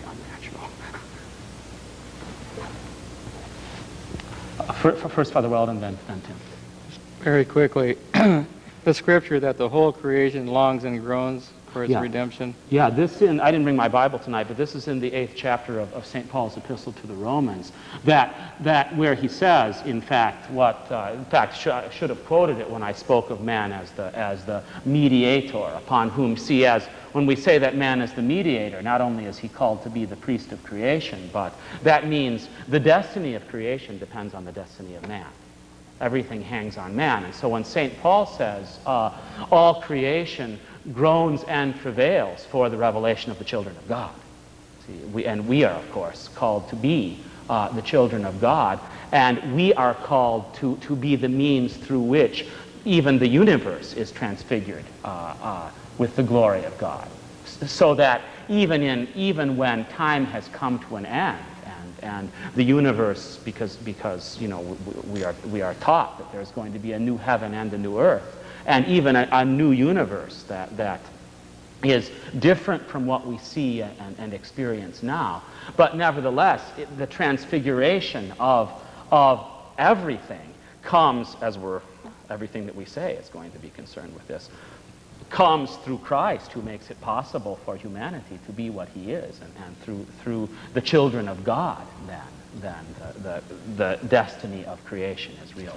[SPEAKER 1] unnatural. First Father Weldon, then Tim.
[SPEAKER 8] Very quickly, the scripture that the whole creation longs and groans for its redemption.
[SPEAKER 1] Yeah, I didn't bring my Bible tonight, but this is in the 8th chapter of St. Paul's epistle to the Romans, that where he says, in fact, I should have quoted it when I spoke of man as the mediator, upon whom, when we say that man is the mediator, not only is he called to be the priest of creation, but that means the destiny of creation depends on the destiny of man. Everything hangs on man. And so when St. Paul says, all creation groans and travails for the revelation of the children of God. See, we are, of course, called to be the children of God, and we are called to be the means through which even the universe is transfigured with the glory of God. So that even when time has come to an end, and the universe, because we are taught that there's going to be a new heaven and a new earth, and even a new universe that is different from what we see and experience now. But nevertheless, the transfiguration of everything comes, everything that we say is going to be concerned with this, comes through Christ, who makes it possible for humanity to be what he is, and through the children of God, then the destiny of creation is realized.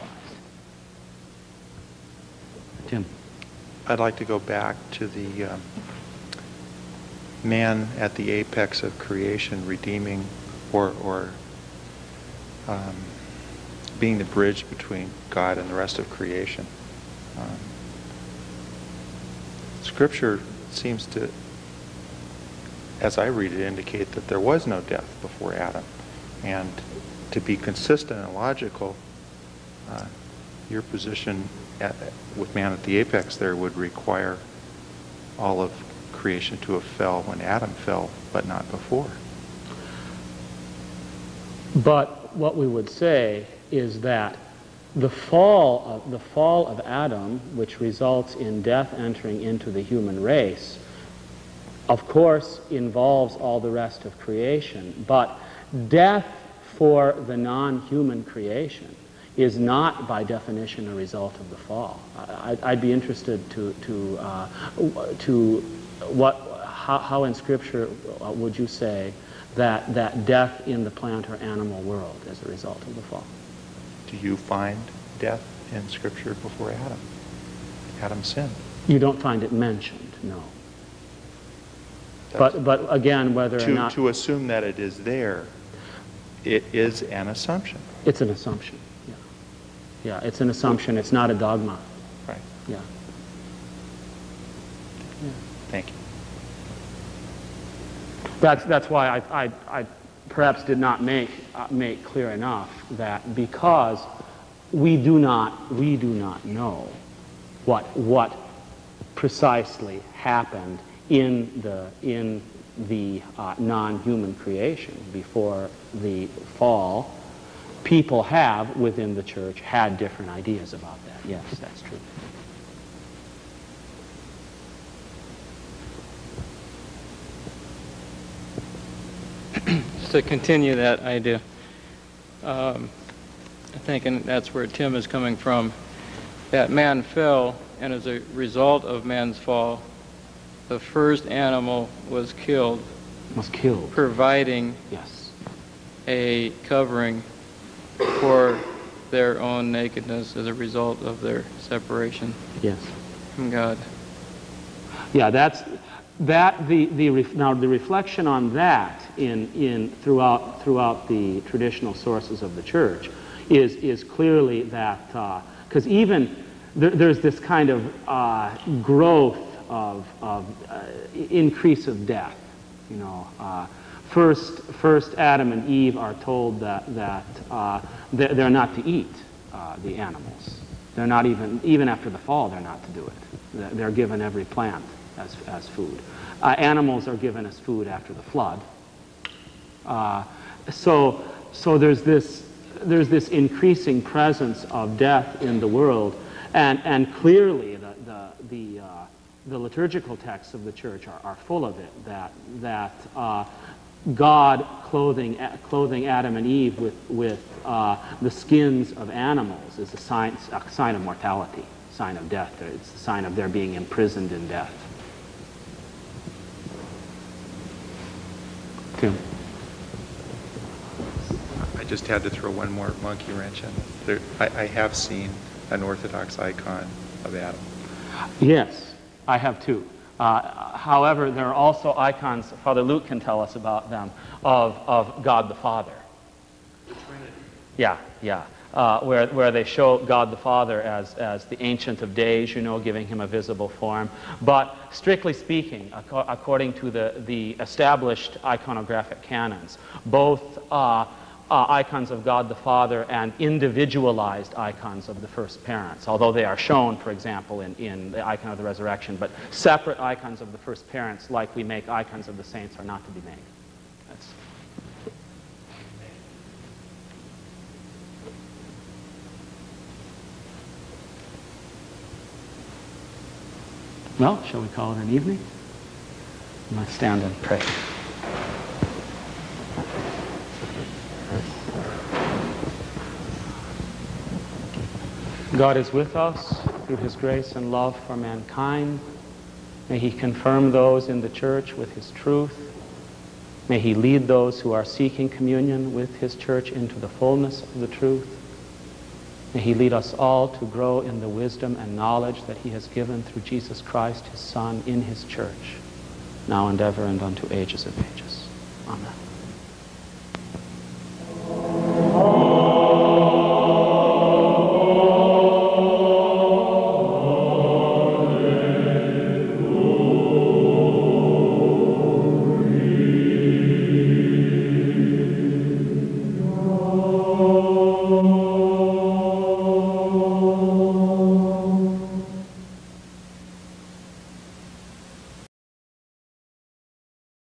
[SPEAKER 1] Tim.
[SPEAKER 9] I'd like to go back to the man at the apex of creation, redeeming or being the bridge between God and the rest of creation. Scripture seems to, as I read it, indicate that there was no death before Adam. And to be consistent and logical, your position with man at the apex there would require all of creation to have fell when Adam fell, but not before.
[SPEAKER 1] But what we would say is that the fall of Adam, which results in death entering into the human race, of course involves all the rest of creation. But death for the non-human creation is not, by definition, a result of the fall. I'd be interested how in Scripture would you say that death in the plant or animal world is a result of the fall?
[SPEAKER 9] Do you find death in Scripture before Adam? Adam sinned.
[SPEAKER 1] You don't find it mentioned, no. But again, whether or not...
[SPEAKER 9] To assume that it is there, it is an assumption.
[SPEAKER 1] It's an assumption, yeah. Yeah, it's an assumption. It's not a dogma.
[SPEAKER 9] Right.
[SPEAKER 1] Yeah.
[SPEAKER 9] Thank you.
[SPEAKER 1] That's why I perhaps did not make clear enough that because we do not know what precisely happened in the non-human creation before the fall. People have, within the church, had different ideas about that. Yes, that's true.
[SPEAKER 8] Just to continue that idea, I think, and that's where Tim is coming from, that man fell, and as a result of man's fall, the first animal was killed. Providing
[SPEAKER 1] yes,
[SPEAKER 8] a covering for their own nakedness as a result of their separation
[SPEAKER 1] yes,
[SPEAKER 8] from God.
[SPEAKER 1] Yeah, that's that. Now the reflection on that throughout the traditional sources of the church is clearly that because even there's this kind of growth of increase of death. You know, first Adam and Eve are told that they're not to eat the animals. They're not even after the fall. They're not to do it. They're given every plant as food. Animals are given as food after the flood. So there's this increasing presence of death in the world, and clearly the liturgical texts of the church are full of it. That God clothing Adam and Eve with the skins of animals is a sign of mortality, sign of death. It's a sign of their being imprisoned in death. Tim.
[SPEAKER 9] I just had to throw one more monkey wrench in. I have seen an Orthodox icon of Adam.
[SPEAKER 1] Yes, I have too. However, there are also icons, Father Luke can tell us about them, of God the Father.
[SPEAKER 9] The Trinity.
[SPEAKER 1] Yeah. Where they show God the Father as the Ancient of Days, you know, giving him a visible form. But strictly speaking, according to the established iconographic canons, both icons of God the Father and individualized icons of the first parents, although they are shown, for example, in the icon of the resurrection, but separate icons of the first parents, like we make icons of the saints, are not to be made. Well, shall we call it an evening? Let's stand and pray. God is with us through his grace and love for mankind. May he confirm those in the church with his truth. May he lead those who are seeking communion with his church into the fullness of the truth. May he lead us all to grow in the wisdom and knowledge that he has given through Jesus Christ, his Son, in his church, now and ever and unto ages of ages. Amen.